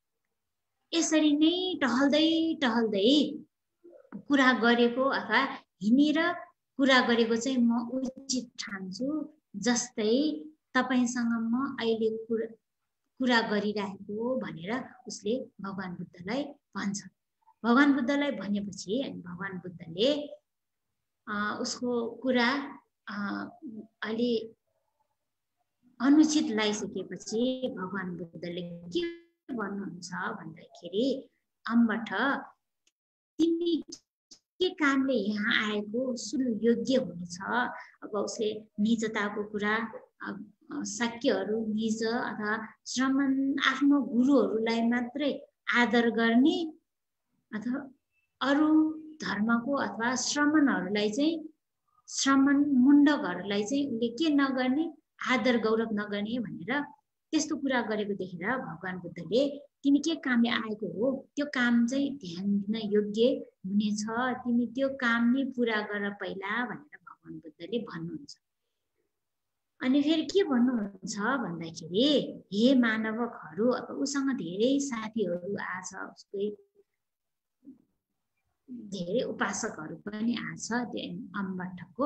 यसरी नै टहल्दै टहल्दै कुरा गरेको अथवा हिँडेर कुरा गरेको चाहिँ म उचित ठान्छु। जस्तै तपाईसँग म अहिले कुरा कुरा गरिरहेको भनेर उसले भगवान बुद्धलाई भन्छ। भगवान बुद्धलाई भनेपछि अनि भगवान बुद्धले उसको कुरा अलि अनुचित लगाइसकेपछि भगवान बुद्धले के भन्नुहुन्छ भन्दाखेरि, अम्बठ तिमी के कामले यहाँ आएको सुरु योग्य हुनेछ। अब उसले निजताको कुरा, शाक्यहरू निज अथवा श्रमण आफ्नो गुरुहरूलाई मात्रै आदर गर्ने अथवा अरू धर्मको अथवा श्रमणहरूलाई चाहिँ श्रमण मुण्डकहरूलाई चाहिँ उसले के नगर्ने, आदर गौरव नगर्ने भनेर त्यस्तो कुरा गरेको देखेर भगवान बुद्धले तिमी के कामले आएको हो, त्यो काम चाहिँ ध्यान दिन योग्य हुनेछ, तिमी त्यो काम नै पुरा गर पहिला भनेर भगवान बुद्धले भन्नुहुन्छ। अनि फेरि के भन्नुहुन्छ भन्दाखेरि, हे मानवकहरू, अब उसँग धेरै साथीहरू आछ, उसकै धेरै उपासकहरू पनि आछ अम्बठको।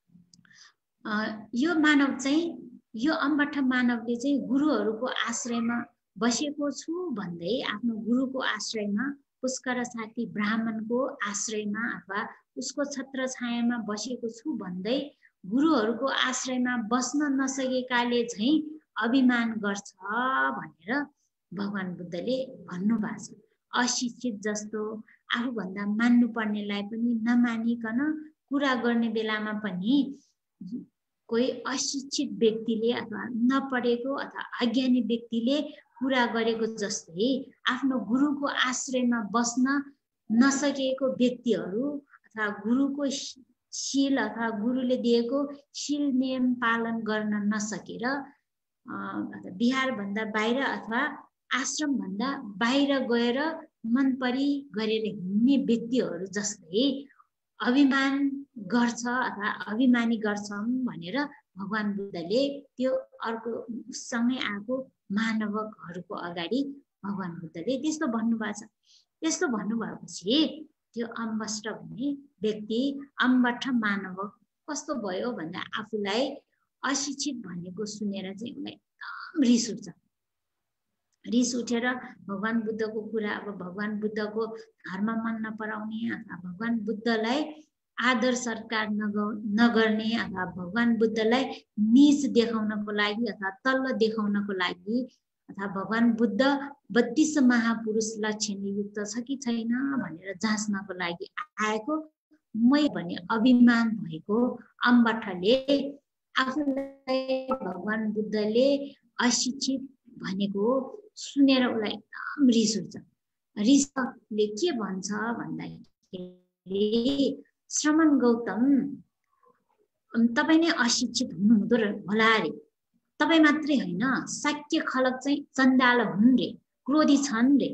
यो मानव चाहिँ यो अम्बठ मानवले चाहिँ गुरुहरूको आश्रयमा बसेको छु भन्दै आफ्नो गुरुको आश्रयमा, पुष्कर साथी ब्राह्मणको आश्रयमा अथवा उसको छत्र छायामा बसेको छु भन्दै गुरुहरूको आश्रयमा बस्न नसकेकाले झैँ अभिमान गर्छ भनेर भगवान बुद्धले भन्नुभएको छ। अशिक्षित जस्तो आफूभन्दा मान्नुपर्नेलाई पनि नमानिकन कुरा गर्ने बेलामा पनि कोही अशिक्षित व्यक्तिले अथवा नपढेको अथवा अज्ञानी व्यक्तिले कुरा गरेको जस्तै आफ्नो गुरुको आश्रयमा बस्न नसकेको व्यक्तिहरू अथवा गुरुको शील अथवा गुरुले दिएको शील नियम पालन गर्न नसकेर विहारभन्दा बाहिर अथवा आश्रमभन्दा बाहिर गएर मन परी गरेर हिँड्ने व्यक्तिहरू जस्तै अभिमान गर्छ अथवा अभिमानी गर्छौँ भनेर भगवान बुद्धले त्यो अर्को सँगै आएको मानवकहरूको अगाडि भगवान बुद्धले त्यस्तो भन्नुभएको छ। त्यस्तो भन्नुभएपछि त्यो अम्बष्ट भन्ने व्यक्ति अम्बठ मानवक कस्तो भयो भन्दा आफूलाई अशिक्षित भनेको सुनेर चाहिँ उसलाई एकदम रिस उठ्छ। रिस उठेर भगवान बुद्धको कुरा, अब भगवान बुद्धको धर्म मन नपराउने अथवा भगवान बुद्धलाई आदर सत्कार नगर्ने अथवा भगवान बुद्धलाई नीच देखाउनको लागि अथवा तल्लो देखाउनको लागि अथवा भगवान बुद्ध बत्तीस महापुरुष लक्षणले युक्त छ कि छैन भनेर जाँच्नको लागि आएको मै भने अभिमान भएको अम्बठले आफूलाई भगवान बुद्धले अशिक्षित भनेको सुनेर उसलाई एकदम रिस उठ्छ। रिसले के भन्छ भन्दाखेरि श्रमण गौतम तपाईँ नै अशिक्षित हुनुहुँदो होला रे, तपाईँ मात्रै होइन शाक्य खलक चाहिँ चण्डाल हुन् रे, क्रोधी छन् रे,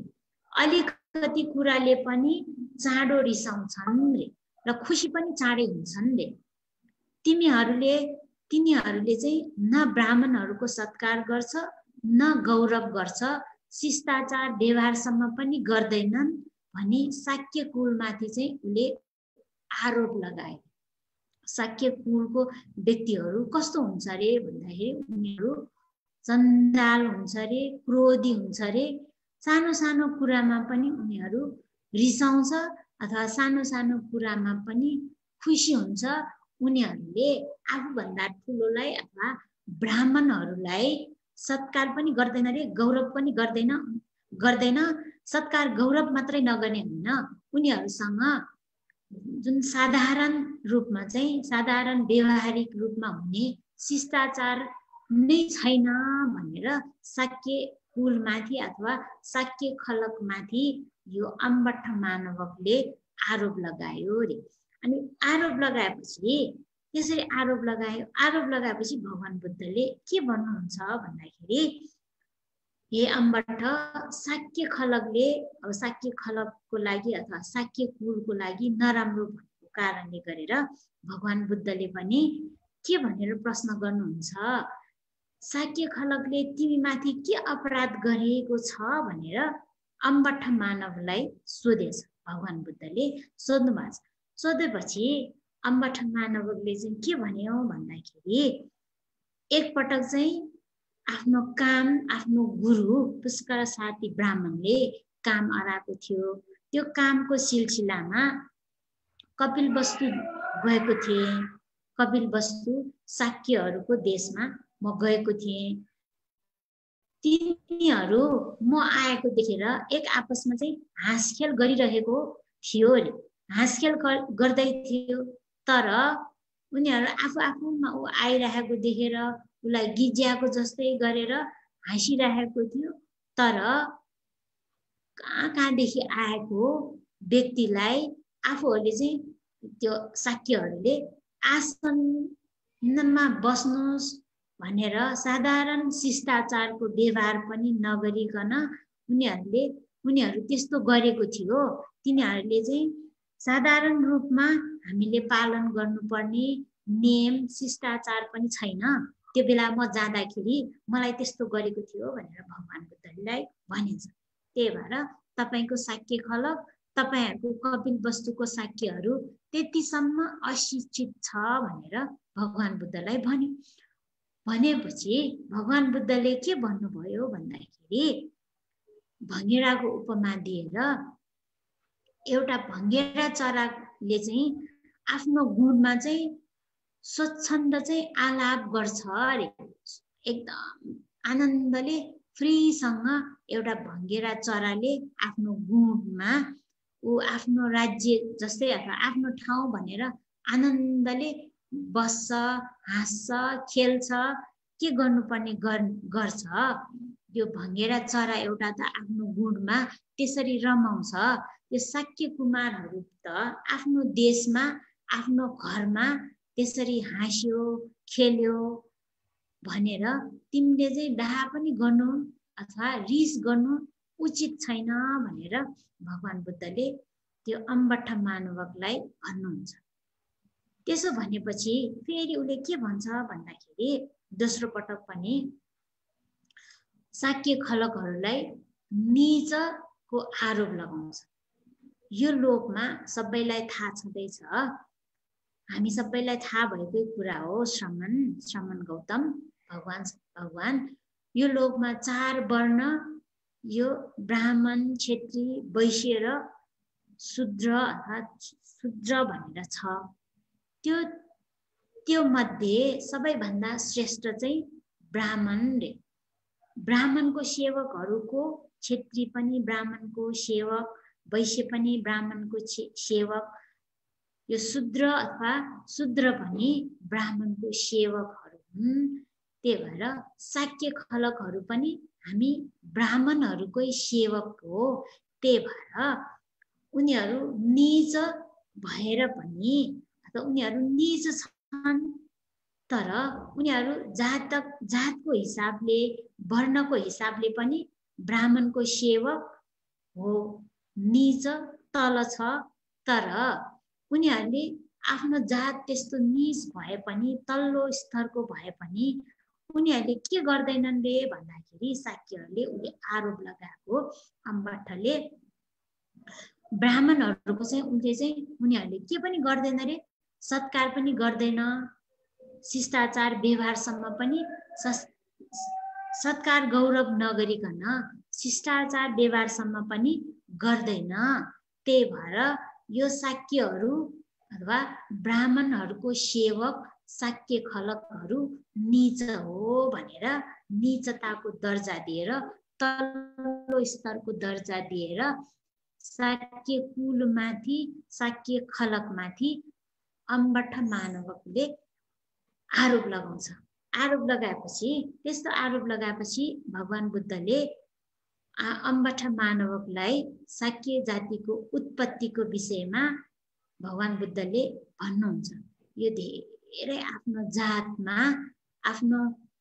अलिकति कुराले पनि चाँडो रिसाउँछन् रे र खुसी पनि चाँडै हुन्छन् रे। तिमीहरूले तिनीहरूले चाहिँ न ब्राह्मणहरूको सत्कार गर्छ न गौरव गर्छ, शिष्टाचार व्यवहारसम्म पनि गर्दैनन् भनी शाक्य कुलमाथि चाहिँ उसले आरोप लगाए। शाक्य कुलको व्यक्तिहरू कस्तो हुन्छ रे भन्दाखेरि उनीहरू चण्डाल हुन्छ रे, क्रोधी हुन्छ रे, सानो सानो कुरामा पनि उनीहरू रिसाउँछ अथवा सानो सानो कुरामा पनि खुसी हुन्छ। उनीहरूले आफूभन्दा ठुलोलाई अथवा ब्राह्मणहरूलाई सत्कार पनि गर्दैन रे, गौरव पनि गर्दैन गर्दैन सत्कार गौरव मात्रै नगर्ने होइन, उनीहरूसँग जुन साधारण रूपमा चाहिँ साधारण व्यवहारिक रूपमा हुने शिष्टाचार नै छैन भनेर शाक्य कुलमाथि अथवा शाक्य खलकमाथि यो अम्बट्ठ मानवकले आरोप लगायो रे। अनि आरोप लगाएपछि त्यसरी आरोप लगायो आरोप लगाएपछि भगवान बुद्धले के भन्नुहुन्छ भन्दाखेरि, हे अम्बट्ठ, शाक्य खलकले अब शाक्य खलकको लागि अथवा शाक्य कुलको लागि नराम्रो भएको कारणले गरेर भगवान बुद्धले पनि के भनेर प्रश्न गर्नुहुन्छ, शाक्य खलकले तिमीमाथि के अपराध गरेको छ भनेर अम्बट्ठ मानवलाई सोधेछ। भगवान बुद्धले सोध्नु भएको छ। सोधेपछि अम्बट्ठ मानवले चाहिँ के भन्यो भन्दाखेरि, एकपटक चाहिँ आफ्नो काम आफ्नो गुरु पुष्कर साथी ब्राह्मणले काम अराएको थियो। त्यो कामको सिलसिलामा कपिलवस्तु गएको थिएँ। कपिलवस्तु शाक्यहरूको देशमा म गएको थिएँ। तिनीहरू म आएको देखेर एक आपसमा चाहिँ हाँसखेल गरिरहेको थियो अरे, हाँसखेल गर्दै थियो। तर उनीहरू आफू आफूमा ऊ आइरहेको देखेर उसलाई गिज्याएको जस्तै गरेर हाँसिरहेको थियो। तर कहाँ कहाँदेखि आएको व्यक्तिलाई आफूहरूले चाहिँ त्यो शाक्यहरूले आसनमा बस्नुहोस् भनेर साधारण शिष्टाचारको व्यवहार पनि नगरिकन उनीहरूले उनीहरू त्यस्तो गरेको थियो। तिनीहरूले चाहिँ साधारण रूपमा हामीले पालन गर्नुपर्ने नियम शिष्टाचार पनि छैन। त्यो बेला म जाँदाखेरि मलाई त्यस्तो गरेको थियो भनेर भगवान बुद्धलाई भनिन्छ। त्यही भएर तपाईँको शाक्य खलक तपाईँहरूको कपिलवस्तुको शाक्यहरू त्यतिसम्म अशिक्षित छ भनेर भगवान बुद्धलाई भन्यो। भनेपछि भगवान बुद्धले के भन्नुभयो भन्दाखेरि, भँगेराको उपमा दिएर एउटा भँगेरा चराले चाहिँ आफ्नो गुणमा चाहिँ स्वच्छन्द चाहिँ आलाप गर्छ अरे, एकदम आनन्दले फ्रीसँग एउटा भँगेरा चराले आफ्नो गुणमा ऊ आफ्नो राज्य जस्तै अथवा आफ्नो ठाउँ भनेर आनन्दले बस्छ, हाँस्छ, खेल्छ, के गर्नुपर्ने गर्छ। यो भँगेरा चरा एउटा त आफ्नो गुणमा त्यसरी रमाउँछ। यो शाक्य कुमारहरू त आफ्नो देशमा आफ्नो घरमा त्यसरी हाँस्यो खेल्यो भनेर तिमीले चाहिँ डाहा पनि गर्नु अथवा रिस गर्नु उचित छैन भनेर भगवान बुद्धले त्यो अम्बट्ठ मानवकलाई भन्नुहुन्छ। त्यसो भनेपछि फेरि उसले के भन्छ भन्दाखेरि, दोस्रो पटक पनि शाक्य खलकहरूलाई नीचको आरोप लगाउँछ। यो लोकमा सबैलाई थाहा छँदैछ, हामी सबैलाई थाहा भएकै कुरा हो, श्रमण श्रमण गौतम भगवान भगवान यो लोकमा चार वर्ण, यो ब्राह्मण, क्षेत्री, वैश्य र शूद्र अथवा शूद्र भनेर छ। त्यो त्यो मध्ये सबैभन्दा श्रेष्ठ चाहिँ ब्राह्मण रे। ब्राह्मणको सेवकहरूको क्षेत्री पनि ब्राह्मणको सेवक, वैश्य पनि ब्राह्मणको सेवक, यो शूद्र अथवा शूद्र पनि ब्राह्मणको सेवकहरू हुन्। त्यही भएर शाक्य खलकहरू पनि हामी ब्राह्मणहरूकै सेवक हो। त्यही भएर उनीहरू निज भएर पनि अथवा उनीहरू निज छन् तर उनीहरू जातक जातको हिसाबले वर्णको हिसाबले पनि ब्राह्मणको सेवक हो, निज तल छ। तर उनीहरूले आफ्नो जात त्यस्तो निज भए पनि तल्लो स्तरको भए पनि उनीहरूले के गर्दैनन् रे भन्दाखेरि शाक्यहरूले उसले आरोप लगाएको अम्बट्टले ब्राह्मणहरूको चाहिँ उनले चाहिँ उनीहरूले के पनि गर्दैन रे, सत्कार पनि गर्दैन, शिष्टाचार व्यवहारसम्म पनि सत्कार गौरव नगरिकन शिष्टाचार व्यवहारसम्म पनि गर्दैन। त्यही भएर यो शाक्यहरू अथवा ब्राह्मणहरूको सेवक शाक्य खलकहरू नीच हो भनेर नीचताको दर्जा दिएर तल्लो स्तरको दर्जा दिएर शाक्य कुलमाथि शाक्य खलकमाथि अम्बट्ठ मानवकले आरोप लगाउँछ। आरोप लगाएपछि त्यस्तो आरोप लगाएपछि भगवान बुद्धले अम्बट्ठ मानवकलाई शाक्य जातिको उत्पत्तिको विषयमा भगवान बुद्धले भन्नुहुन्छ। यो धेरै आफ्नो जातमा आफ्नो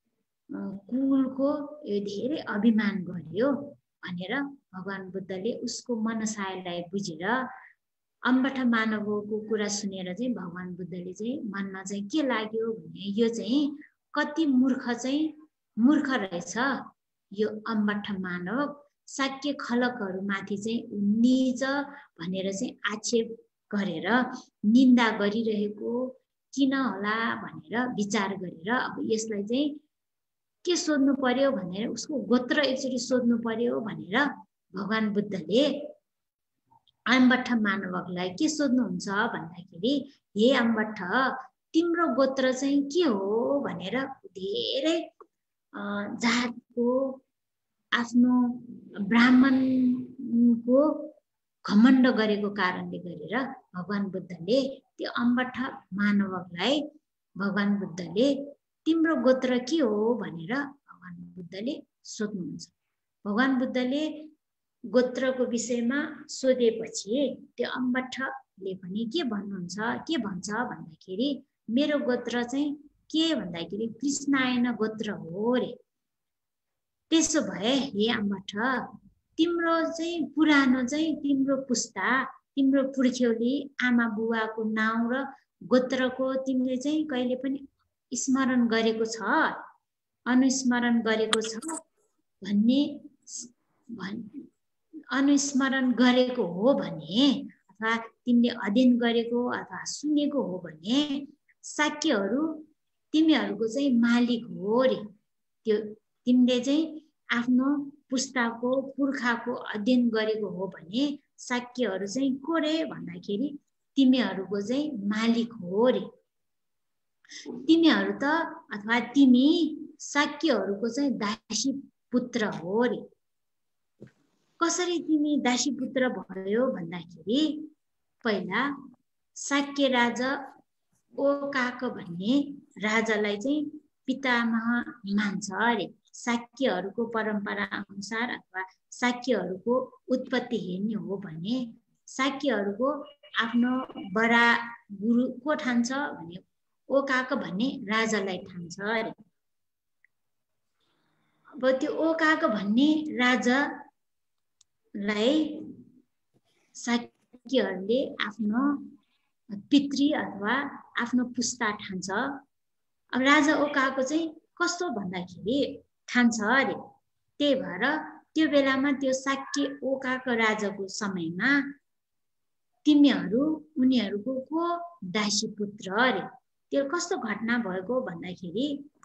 कुलको यो धेरै अभिमान गर्यो भनेर भगवान बुद्धले उसको मनसायलाई बुझेर अम्बट्ठ मानवको कुरा सुनेर चाहिँ भगवान बुद्धले चाहिँ मनमा चाहिँ के लाग्यो भने यो चाहिँ कति मूर्ख चाहिँ मूर्ख रहेछ यो अम्बट्ठ मानव शाक्य खलकहरूमाथि चाहिँ निज भनेर चाहिँ आक्षेप गरेर निन्दा गरिरहेको किन होला भनेर विचार गरेर अब यसलाई चाहिँ के सोध्नु पर्यो भनेर उसको गोत्र एकचोटि सोध्नु पर्यो भनेर भगवान बुद्धले अम्बट्ठ मानवकलाई के सोध्नुहुन्छ भन्दाखेरि हे अम्बट्ठ तिम्रो गोत्र चाहिँ के हो भनेर धेरै जातको आफ्नो ब्राह्मणको घमण्ड गरेको कारणले गरेर भगवान बुद्धले त्यो अम्बट्ठ मानवकलाई भगवान बुद्धले तिम्रो गोत्र के हो भनेर भगवान बुद्धले सोध्नुहुन्छ। भगवान बुद्धले गोत्रको विषयमा सोधेपछि त्यो अम्बट्ठले पनि के भन्नुहुन्छ के भन्छ भन्दाखेरि मेरो गोत्र चाहिँ के भन्दाखेरि कृष्णायन गोत्र हो रे। त्यसो भए हे अम्बट्ठ तिम्रो चाहिँ पुरानो चाहिँ तिम्रो पुस्ता तिम्रो पुर्ख्यौली आमा बुवाको नाउँ र गोत्रको तिमीले चाहिँ कहिले पनि स्मरण गरेको छ अनुस्मरण गरेको छ भन्ने अनुस्मरण गरेको हो भने अथवा तिमीले अध्ययन गरेको अथवा सुनेको हो भने शाक्यहरू तिमीहरूको चाहिँ मालिक हो रे। त्यो तिमीले चाहिँ आफ्नो पुस्ताको पुर्खाको अध्ययन गरेको हो भने शाक्यहरू चाहिँ को रे भन्दाखेरि तिमीहरूको चाहिँ मालिक हो रे। तिमीहरू त अथवा तिमी शाक्यहरूको चाहिँ दासी पुत्र हो रे। कसरी तिमी दासी पुत्र भयो भन्दाखेरि पहिला शाक्य राजा ओकाक भन्ने राजालाई चाहिँ पितामह मान्छ अरे। शाक्यहरूको परम्परा अनुसार अथवा शाक्यहरूको उत्पत्ति हेर्ने हो भने शाक्यहरूको आफ्नो बडा गुरु को ठान्छ भने ओकाक भन्ने राजालाई ठान्छ अरे। अब त्यो ओकाक भन्ने राजालाई शाक्यहरूले आफ्नो पितृ अथवा आफ्नो पुस्ता ठान्छ। अब राजा ओकाको चाहिँ कस्तो भन्दाखेरि ठान्छ अरे। त्यही भएर त्यो बेलामा त्यो शाक्य ओकाक राजाको समयमा तिमीहरू उनीहरूको को दासी पुत्र अरे। त्यो कस्तो घटना भएको भन्दाखेरि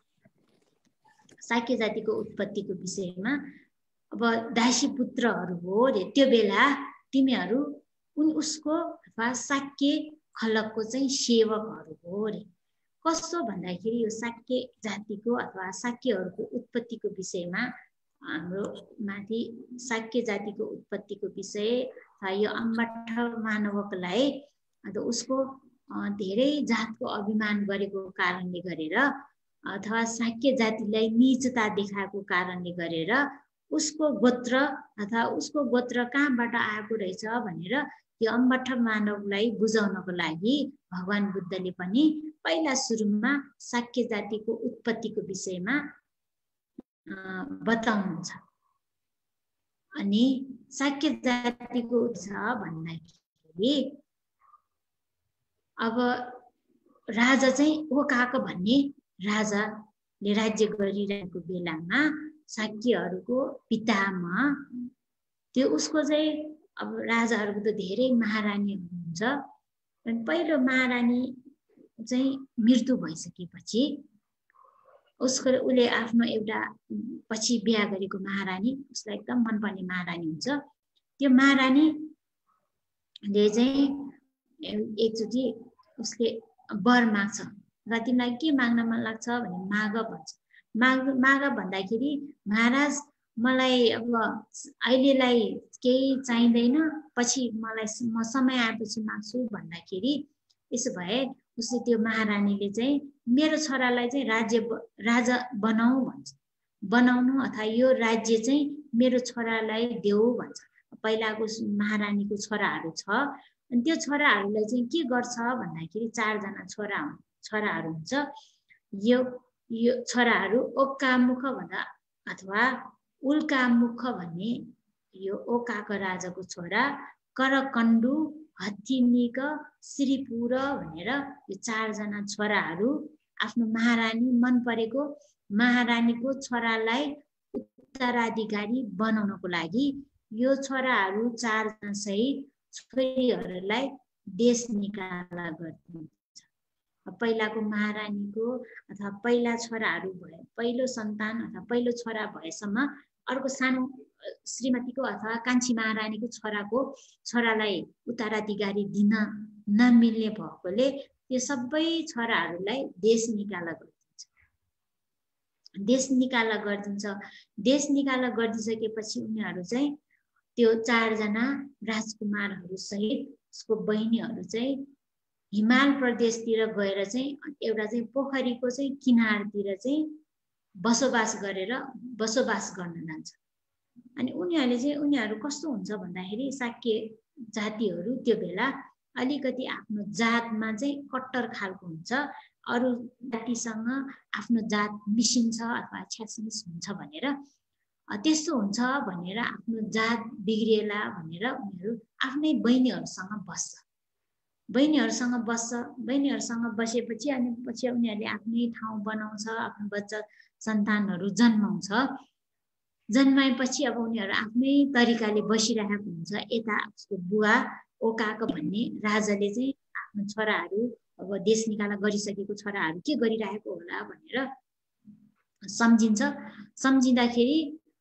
शाक्य जातिको उत्पत्तिको विषयमा अब दासी पुत्रहरू हो रे। त्यो बेला तिमीहरू उन उसको अथवा शाक्य खलकको चाहिँ सेवकहरू हो रे। कस्तो भन्दाखेरि यो शाक्य जातिको अथवा शाक्यहरूको उत्पत्तिको विषयमा हाम्रो माथि शाक्य जातिको उत्पत्तिको विषय यो अम्बट्ठ मानवकलाई अन्त उसको धेरै जातको अभिमान गरेको कारणले गरेर अथवा शाक्य जातिलाई नीचता देखाएको कारणले गरेर उसको गोत्र अथवा उसको गोत्र कहाँबाट आएको रहेछ भनेर त्यो अम्बठ मानवलाई बुझाउनको लागि भगवान बुद्धले पनि पहिला सुरुमा शाक्य जातिको उत्पत्तिको विषयमा बताउनुहुन्छ। अनि शाक्य जातिको छ भन्दाखेरि अब राजा चाहिँ ओकाक भन्ने राजाले राज्य गरिरहेको बेलामा शाक्यहरूको पितामा त्यो उसको चाहिँ अब राजाहरूको त धेरै महारानीहरू हुन्छ। अनि पहिलो महारानी चाहिँ मृत्यु भइसकेपछि उसको उसले आफ्नो एउटा पछि बिहा गरेको महारानी उसलाई एकदम मनपर्ने महारानी हुन्छ। त्यो महारानीले चाहिँ एकचोटि उसले वर माग्छ र तिमीलाई के माग्न मन लाग्छ भने माग भन्छ। माग माग भन्दाखेरि महाराज मलाई अब अहिलेलाई केही चाहिँदैन, पछि मलाई म समय आएपछि माग्छु भन्दाखेरि यसो भए उसले त्यो महारानीले चाहिँ मेरो छोरालाई चाहिँ राज्य राजा बनाऊ भन्छ, बनाउनु अथवा यो राज्य चाहिँ मेरो छोरालाई देऊ भन्छ। पहिलाको महारानीको छोराहरू छ अनि त्यो छोराहरूलाई चाहिँ के गर्छ भन्दाखेरि चारजना छोरा छोराहरू हुन्छ। यो यो छोराहरू ओक्कामुख भन्दा अथवा उल्कामुख भन्ने यो ओकाक राजाको छोरा, करकण्डु, हत्तिनिक, श्रीपुर भनेर यो चारजना छोराहरू आफ्नो महारानी मन परेको महारानीको छोरालाई उत्तराधिकारी बनाउनको लागि यो छोराहरू चारजना सहित छोरीहरूलाई देश निकाला गरिदिन्छ। पहिलाको महारानीको अथवा पहिला छोराहरू भए पहिलो सन्तान अथवा पहिलो छोरा भएसम्म अर्को सानो श्रीमतीको अथवा कान्छी महारानीको छोराको छोरालाई उत्तराधिकारी दिन नमिल्ने भएकोले त्यो सबै छोराहरूलाई देश निकाला गरिदिन्छ। देश निकाला गरिदिन्छ देश निकाला गरिदिसकेपछि उनीहरू चाहिँ त्यो चारजना राजकुमारहरू सहित उसको बहिनीहरू चाहिँ हिमाल प्रदेशतिर गएर चाहिँ एउटा चाहिँ पोखरीको चाहिँ किनारतिर चाहिँ बसोबास गरेर बसोबास गर्न जान्छ। अनि उनीहरूले चाहिँ उनीहरू कस्तो हुन्छ भन्दाखेरि शाक्य जातिहरू त्यो बेला अलिकति आफ्नो जातमा चाहिँ कट्टर खालको हुन्छ, अरू जातिसँग आफ्नो जात मिसिन्छ अथवा छ्यासमिस हुन्छ भनेर त्यस्तो हुन्छ भनेर आफ्नो जात बिग्रिएला भनेर उनीहरू आफ्नै बहिनीहरूसँग बस्छ। बहिनीहरूसँग बस्छ बहिनीहरूसँग बसेपछि अनि पछि उनीहरूले आफ्नै ठाउँ बनाउँछ, आफ्नो बच्चा सन्तानहरू जन्माउँछ। जन्माएपछि अब उनीहरू आफ्नै तरिकाले बसिरहेको हुन्छ। यता उसको बुवा ओकाक भन्ने राजाले चाहिँ आफ्नो छोराहरू अब देश निकाला गरिसकेको छोराहरू के गरिरहेको होला भनेर सम्झिन्छ। सम्झिँदाखेरि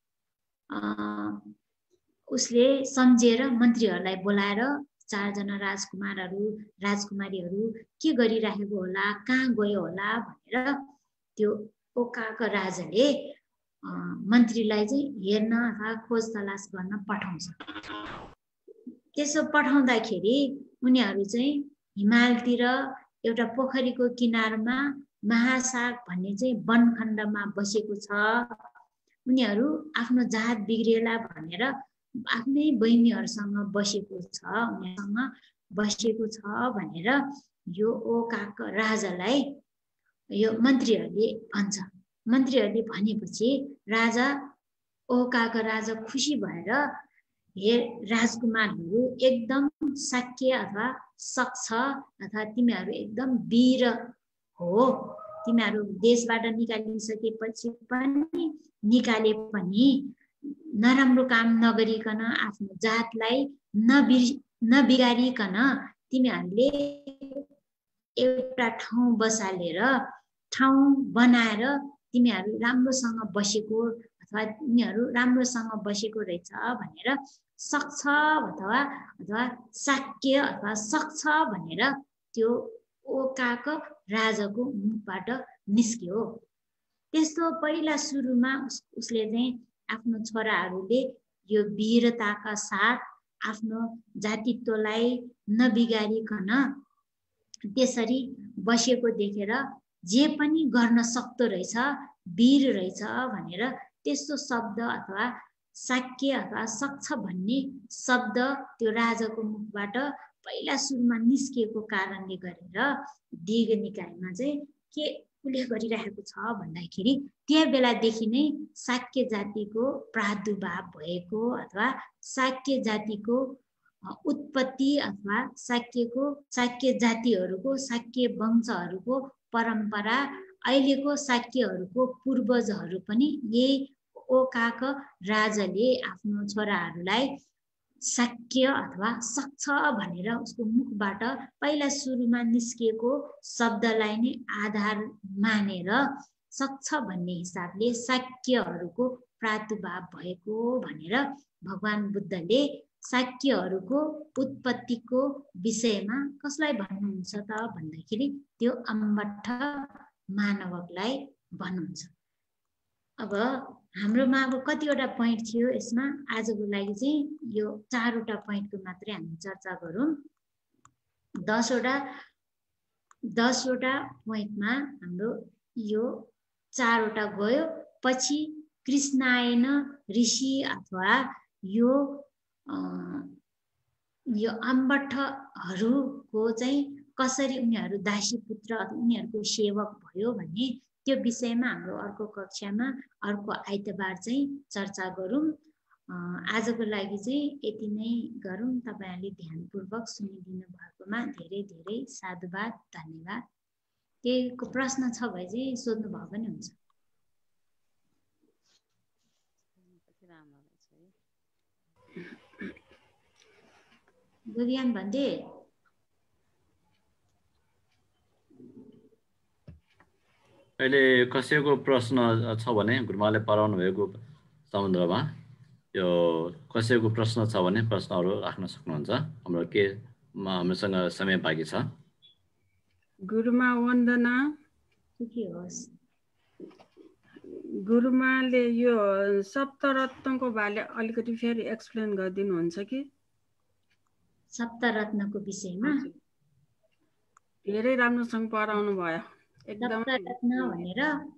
उसले सम्झेर मन्त्रीहरूलाई बोलाएर चारजना राजकुमारहरू राजकुमारीहरू के गरिरहेको होला, कहाँ गयो होला भनेर त्यो ओकाक राजाले मन्त्रीलाई चाहिँ हेर्न अथवा खोज तलास गर्न पठाउँछ। त्यसो पठाउँदाखेरि उनीहरू चाहिँ हिमालतिर एउटा पोखरीको किनारमा महासाग भन्ने चाहिँ वनखण्डमा बसेको छ। उनीहरू आफ्नो जात बिग्रिएला भनेर आफ्नै बहिनीहरूसँग बसेको छ उनीहरूसँग बसेको छ भनेर यो ओकाक राजालाई यो मन्त्रीहरूले भन्छ। मन्त्रीहरूले भनेपछि राजा ओकाक राजा खुसी भएर हे राजकुमारहरू एकदम शाक्य अथवा सक्छ अथवा तिमीहरू एकदम वीर हो, तिमीहरू देशबाट निकालिसकेपछि पनि निकाले पनि नराम्रो काम नगरिकन आफ्नो जातलाई नबि नबिगारिकन तिमीहरूले एउटा ठाउँ बसालेर ठाउँ बनाएर तिमीहरू राम्रोसँग बसेको अथवा तिमीहरू राम्रोसँग बसेको रहेछ भनेर सक्छ अथवा अथवा शाक्य अथवा सक्छ भनेर त्यो ओकाक राजाको मुखबाट निस्क्यो। त्यस्तो पहिला सुरुमा उस, उसले चाहिँ आफ्नो छोराहरूले यो वीरताका साथ आफ्नो जातित्वलाई नबिगारिकन त्यसरी बसेको देखेर जे पनि गर्न सक्दो रहेछ, वीर रहेछ भनेर त्यस्तो शब्द अथवा शाक्य अथवा सक्छ भन्ने शब्द त्यो राजाको मुखबाट पहिला सुरुमा निस्किएको कारणले गरेर दीर्घ निकायमा चाहिँ के उल्लेख गरिरहेको छ भन्दाखेरि त्यही बेलादेखि नै शाक्य जातिको प्रादुर्भाव भएको अथवा शाक्य जातिको उत्पत्ति अथवा शाक्यको शाक्य जातिहरूको शाक्य वंशहरूको परम्परा अहिलेको शाक्यहरूको पूर्वजहरू पनि यही ओकाक राजाले आफ्नो छोराहरूलाई शाक्य अथवा सक्छ भनेर उसको मुखबाट पहिला सुरुमा निस्किएको शब्दलाई नै आधार मानेर सक्छ भन्ने हिसाबले शाक्यहरूको प्रादुर्भाव भएको भनेर भगवान बुद्धले शाक्यहरूको उत्पत्तिको विषयमा कसलाई भन्नुहुन्छ त भन्दाखेरि त्यो अम्बट्ठ मानवकलाई भन्नुहुन्छ। अब हाम्रोमा अब कतिवटा पोइन्ट थियो यसमा, आजको लागि चाहिँ यो चारवटा पोइन्टको मात्रै हामी चर्चा गरौँ। दसवटा दसवटा पोइन्टमा हाम्रो यो चारवटा गयो। पछि कृष्णायन ऋषि अथवा यो यो अम्बट्ठहरूको चाहिँ कसरी उनीहरू दासी पुत्र अथवा उनीहरूको सेवक भयो भन्ने त्यो विषयमा हाम्रो अर्को कक्षामा अर्को आइतबार चाहिँ चर्चा गरौँ। आजको लागि चाहिँ यति नै गरौँ। तपाईँहरूले ध्यानपूर्वक सुनिदिनु भएकोमा धेरै धेरै साधुवाद, धन्यवाद। केहीको प्रश्न छ भए चाहिँ सोध्नु भयो पनि हुन्छ। गोवियान भन्थे अहिले कसैको प्रश्न छ भने गुरुमाले पढाउनु भएको समुद्रमा यो कसैको प्रश्न छ भने प्रश्नहरू राख्न सक्नुहुन्छ। हाम्रो के हामीसँग समय बाँकी छ। गुरुमा वन्दना। के होस् गुरुमाले यो सप्तरत्नको बारे अलिकति फेरि एक्सप्लेन गरिदिनुहुन्छ कि? सप्तरत्नको विषयमा धेरै राम्रोसँग पढाउनु भयो एकदम। सप्तरत्न भनेर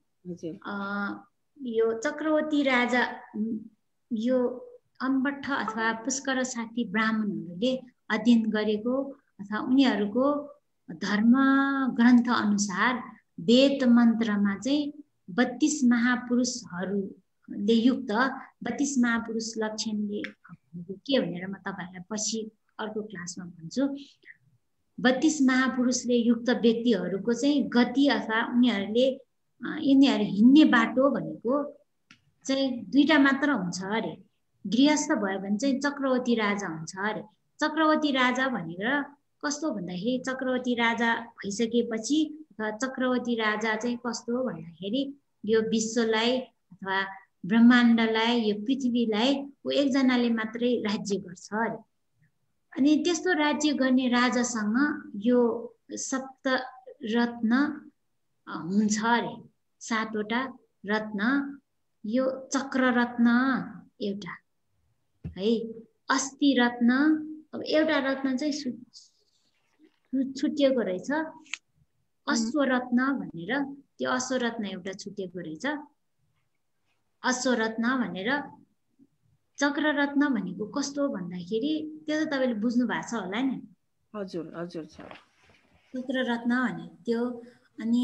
यो चक्रवर्ती राजा यो अम्बट्ठ अथवा पुष्कर साथी ब्राह्मणहरूले अध्ययन गरेको अथवा उनीहरूको धर्म ग्रन्थ अनुसार वेद मन्त्रमा चाहिँ बत्तीस महापुरुषहरूले युक्त बत्तीस महापुरुष लक्षणले के भनेर म तपाईँहरूलाई पछि अर्को क्लासमा भन्छु। बत्तीस महापुरुषले युक्त व्यक्तिहरूको चाहिँ गति अथवा उनीहरूले यिनीहरू हिँड्ने बाटो भनेको चाहिँ दुईटा मात्र हुन्छ अरे। गृहस्थ भयो भने चाहिँ चक्रवर्ती राजा हुन्छ अरे। चक्रवर्ती राजा भनेर कस्तो भन्दाखेरि चक्रवर्ती राजा भइसकेपछि अथवा चक्रवर्ती राजा चाहिँ कस्तो भन्दाखेरि यो विश्वलाई अथवा ब्रह्माण्डलाई यो पृथ्वीलाई ऊ एकजनाले मात्रै राज्य गर्छ अरे। अनि त्यस्तो राज्य गर्ने राजासँग यो सप्त रत्न हुन्छ अरे। सातवटा रत्न, यो चक्र रत्न एउटा है, अस्ति रत्न। अब एउटा रत्न चाहिँ छुटिएको रहेछ, अश्वरत्न भनेर। त्यो अश्वरत्न एउटा छुटिएको रहेछ, अश्वरत्न भनेर। चक्र रत्न भनेको कस्तो भन्दाखेरि त्यो त तपाईँले बुझ्नु भएको छ होला नि? हजुर हजुर छ। चक्र रत्न भने त्यो। अनि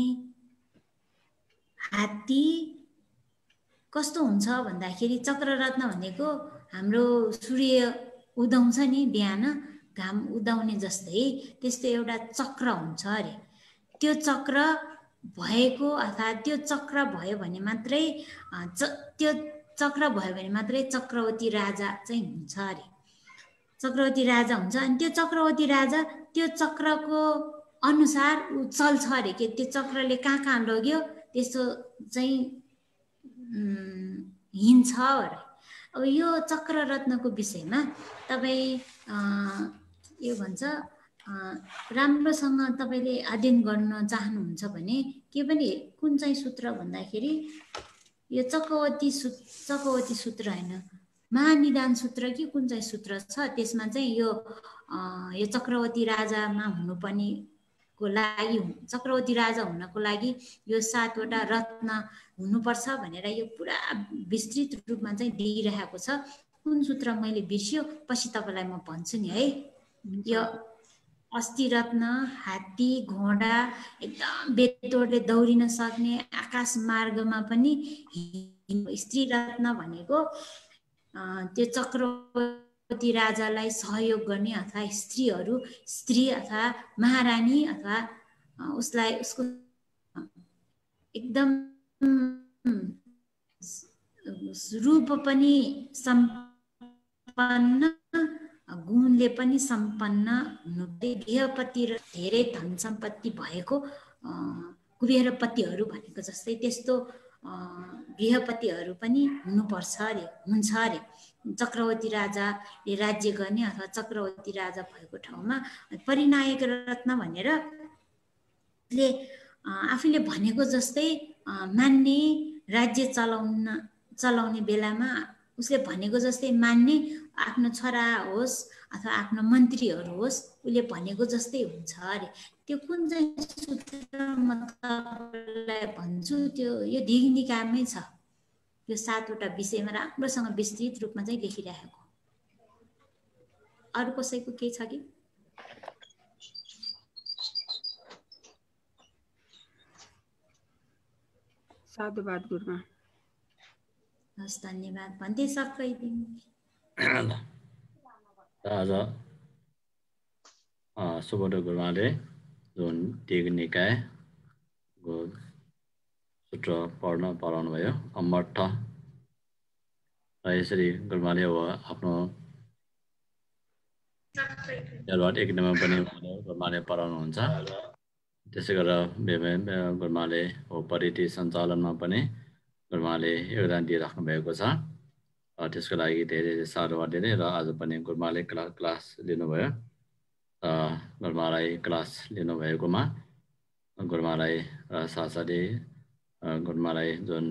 हात्ती कस्तो हुन्छ भन्दाखेरि चक्र रत्न भनेको हाम्रो सूर्य उदाउँछ नि बिहान, घाम उदाउने जस्तै त्यस्तो एउटा चक्र हुन्छ अरे। त्यो चक्र भएको अथवा त्यो चक्र भयो भने मात्रै त्यो चक्र भयो भने मात्रै चक्रवर्ती राजा चाहिँ हुन्छ अरे। चक्रवर्ती राजा हुन्छ। अनि त्यो चक्रवर्ती राजा त्यो चक्रको अनुसार ऊ चल्छ अरे। के त्यो चक्रले कहाँ कहाँ लग्यो त्यस्तो चाहिँ हिँड्छ अरे। अब यो चक्र रत्नको विषयमा तपाईँ यो भन्छ राम्रोसँग तपाईँले अध्ययन गर्न चाहनुहुन्छ भने के पनि कुन चाहिँ सूत्र भन्दाखेरि यो चक्रवर्ती सूत्र चक्रवर्ती सूत्र होइन, महानिदान सूत्र कि कुन चाहिँ सूत्र छ त्यसमा चाहिँ यो यो चक्रवर्ती राजामा हुनुपर्ने को लागि चक्रवर्ती राजा हुनको लागि यो सातवटा रत्न हुनुपर्छ भनेर यो पुरा विस्तृत रूपमा चाहिँ दिइरहेको छ। कुन सूत्र मैले बिर्सियो, पछि तपाईँलाई म भन्छु नि है। यो अस्ति रत्न, हात्ती, घोडा, एकदम बेतोडले दौडिन सक्ने, आकाश मार्गमा पनि स्त्री रत्न भनेको त्यो चक्रवर्ती राजालाई सहयोग गर्ने अथवा स्त्रीहरू स्त्री अथवा महारानी अथवा उसलाई उसको एकदम रूप पनि सम्पन्न, गुणले पनि सम्पन्न हुनु। गृहपति र धेरै धन सम्पत्ति भएको कुबेरपतिहरू भनेको जस्तै त्यस्तो गृहपतिहरू पनि हुनुपर्छ अरे, हुन्छ अरे। चक्रवर्ती राजाले राज्य गर्ने अथवा चक्रवर्ती राजा भएको ठाउँमा परिनायक रत्न भनेर ले आफूले भनेको जस्तै मान्ने, राज्य चलाउन चलाउने बेलामा उसले भनेको जस्तै मान्ने, आफ्नो छोरा होस् अथवा आफ्नो मन्त्रीहरू होस्, उसले भनेको जस्तै हुन्छ अरे। त्यो कुन चाहिँ सूत्र म तपाईँलाई भन्छु, त्यो यो दिगनिकायमै छ। यो सातवटा विषयमा राम्रोसँग विस्तृत रूपमा चाहिँ लेखिरहेको। अरू कसैको केही छ कि? साधुवाद गुरुमा। हस्, धन्यवाद भन्दै सकिदिनु। आज सुबोध गुरुमाले जुन दिगनिकायको सूत्र पढ्न पढाउनु भयो अमठ, र यसरी गुरुमाले अब आफ्नो एक नम्बर पनि गुरुमाले पढाउनुहुन्छ। त्यसै गरेर गुरुमाले परिधि सञ्चालनमा पनि गुरुमाले योगदान दिइराख्नु भएको छ। त्यसको लागि धेरै साधुवाद दिने। र आज पनि गुरुमाले क्ला क्लास लिनुभयो। गुरुमालाई क्लास लिनुभएकोमा गुरुमालाई साथसाथै गुरुमालाई जुन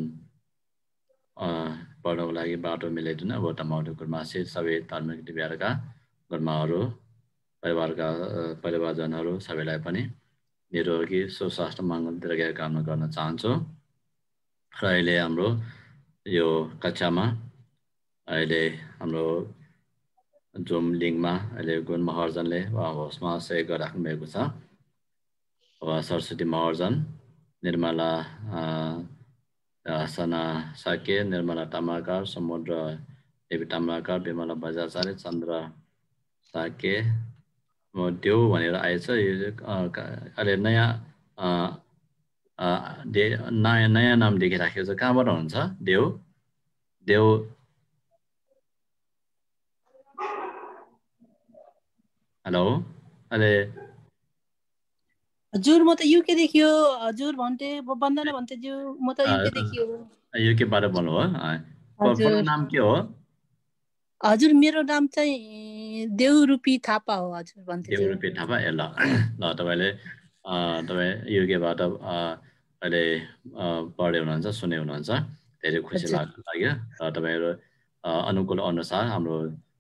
पढ्नको लागि बाटो मिलाइदिनु अब तमाहरू गुरुमासित सबै धार्मिक दिव्यारका गुरुमाहरू, परिवारका परिवारजनहरू सबैलाई पनि निरोगी सुस्वास्थ्य मङ्गल दीर्घायु कामना गर्न चाहन्छु। र अहिले हाम्रो यो कक्षामा अहिले हाम्रो जुम लिङ्कमा अहिले गुण महर्जनले होस्टमा सहयोग गरिराख्नु भएको छ। अब सरस्वती महर्जन, निर्मला सना साके, निर्मला तामाकार, समुद्र देवी तामाकार, विमला बजाचार्य, चन्द्र साके, म देउ भनेर आएछ। यो अहिले नयाँ नयाँ नयाँ नाम देखिराखेको छ। कहाँबाट हुन्छ देउ? देउ हेलो, अहिले हजुर म त युके देखियो। हजुर भन्थे वन्दना भन्थे ज्यू, म त युके देखियो। युके बारे बोल्नु हो? पूर्ण नाम के हो? हजुर मेरो नाम चाहिँ देउरूपी थापा हो। हजुर भन्थे देउरूपी थापा। ए ल ल तपाईँले तपाईँ युकेबाट अहिले पढ्दै हुनुहुन्छ, सुने हुनुहुन्छ, धेरै खुसी लाग्यो। र तपाईँहरू अनुकूल अनुसार हाम्रो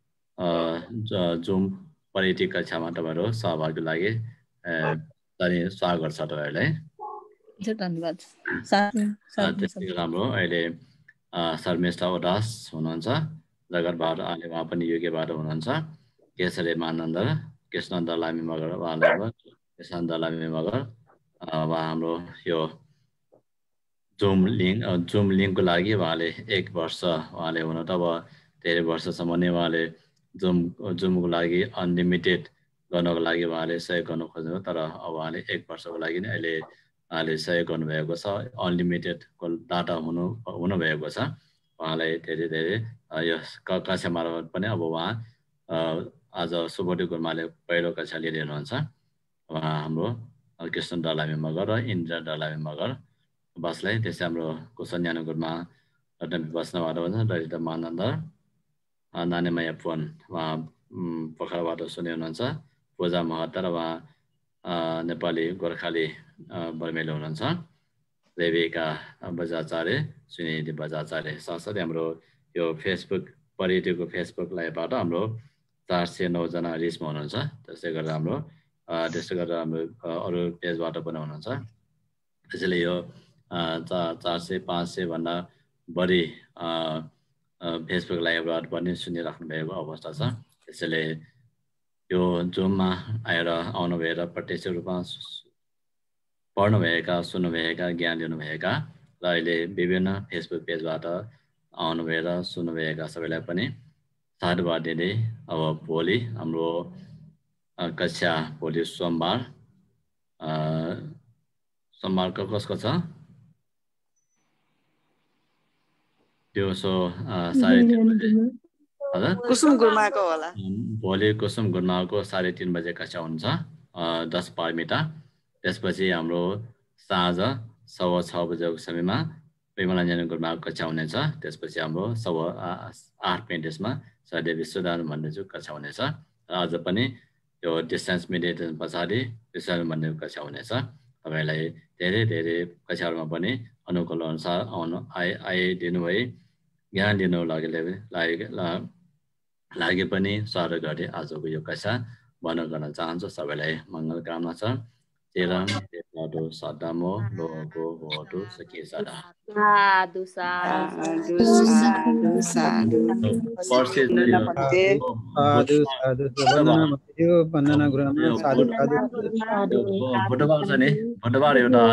जुम परिधि कक्षामा तपाईँहरू सहभागी लागि स्वागत छ तपाईँहरूलाई। धन्यवाद। त्यसै राम्रो अहिले शर्मिष्ठा उदास हुनुहुन्छ, जगतबाट अहिले उहाँ पनि युकेबाट हुनुहुन्छ। केशरी मानन्द, कृष्ण दलामी मगर, उहाँलाई कृष्ण दलामी मगर उहाँ हाम्रो यो जुम लिङ्क जुम लिङ्कको लागि उहाँले एक वर्ष उहाँले हुन त अब धेरै वर्षसम्म नै उहाँले जुम जुमको लागि अनलिमिटेड गर्नको लागि उहाँले सहयोग गर्नु खोज्नु, तर अब उहाँले एक वर्षको लागि नै अहिले उहाँले सहयोग गर्नुभएको छ। अनलिमिटेडको डाटा हुनु हुनुभएको छ। उहाँलाई धेरै धेरै यो कक्षा मार्फत पनि अब उहाँ आज सुबोध गुरुमाले पहिलो कक्षा लिइरहनुहुन्छ। उहाँ हाम्रो कृष्ण दलामी मगर र इन्द्र दलामी मगर बसलाई, त्यसै हाम्रो कुशल ज्ञान गुरुमा रत्न विपसनाबाट भन्छ, ललिता मानन्द, नानीमाया पुन उहाँ पोखराबाट सुने हुनुहुन्छ, पूजा महत्ता र उहाँ नेपाली गोर्खाली बर्मेली हुनुहुन्छ, देविका बजाचार्य, सुनिधि बजाचार्य। साथसाथै हाम्रो यो फेसबुक परिधिको फेसबुक लाइभबाट हाम्रो चार सय नौजना रिचमा हुनुहुन्छ। त्यसै गरेर हाम्रो त्यस्तो गरेर हाम्रो अरू पेजबाट पनि हुनुहुन्छ त्यसैले यो चार सय पाँच सय भन्दा बढी फेसबुक लाइभबाट पनि सुनिराख्नु भएको अवस्था छ त्यसैले यो जुममा आएर आउनुभएर प्रत्यक्ष रूपमा पढ्नुभएका सुन्नुभएका ज्ञान लिनुभएका र अहिले विभिन्न फेसबुक पेजबाट आउनुभएर सुन्नुभएका सबैलाई पनि साधुवाद दिँदै अब भोलि हाम्रो कक्षा भोलि सोमबार सोमबारको कसको छ दिउँसो साढे तिन बजे हजुर कुसुम गुरुमाको होला भोलि कुसुम गुरुमाको साढे तिन बजे कक्षा हुन्छ दस पारमिटा त्यसपछि हाम्रो साँझ सवा छ बजेको समयमा विमलाञ्जन गुरुमाको कक्षा हुनेछ त्यसपछि हाम्रो सवा आठ पैँतिसमा सहदेवी सुधार भन्नेछु कक्षा हुनेछ र अझ पनि यो डिस्टेन्स मेडिटेसन पछाडि विश्राम भन्ने कक्षा हुनेछ तपाईँलाई धेरै धेरै कक्षाहरूमा पनि अनुकूल अनुसार आउनु आइ आइदिनु भए ज्ञान दिनु लागि लागि पनि स्वागत गरी आजको यो कक्षा भन्न गर्न चाहन्छु सबैलाई मङ्गल कामना छ तेरम तेपाडो सदामो लोगो होटो सके सदा साधु साधु साधु साधु पर्से साधु साधु वन्दना वन्दना गुरुमा साधु साधु बुधबार छ नि बुधबार एउटा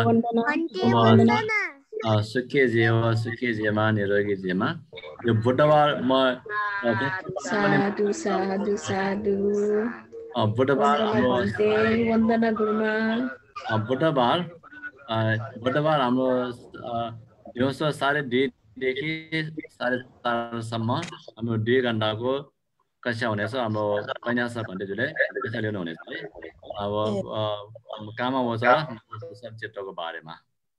सुके जेव सुके जेमा निरोगी जेमा यो बुधबार म साधु साधु साधु बुधबार हाम्रो वन्दना गुरुमा बुधबार बुधबार हाम्रो दिउँसो साढे दुईदेखि साढे चारसम्म हाम्रो दुई घन्टाको कक्षा हुनेछ हाम्रो कन्यास भन्टेजुले कक्षा लिनु हुनेछ है अब कामा वच सब्जेक्टको बारेमा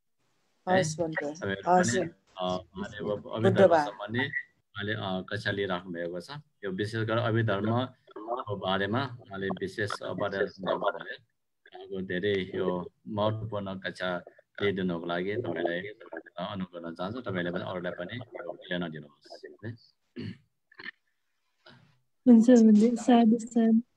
सम्बन्धी उहाँले कक्षा लिइराख्नु भएको छ यो विशेष गरेर अभिधर्मको बारेमा उहाँले विशेष धेरै यो महत्त्वपूर्ण कक्षा लिइदिनुको लागि तपाईँलाई अनुरोध गर्न चाहन्छु तपाईँले पनि अरूलाई पनि प्रेरणा दिनुहोस् हुन्छ हुन्छ साधु साधु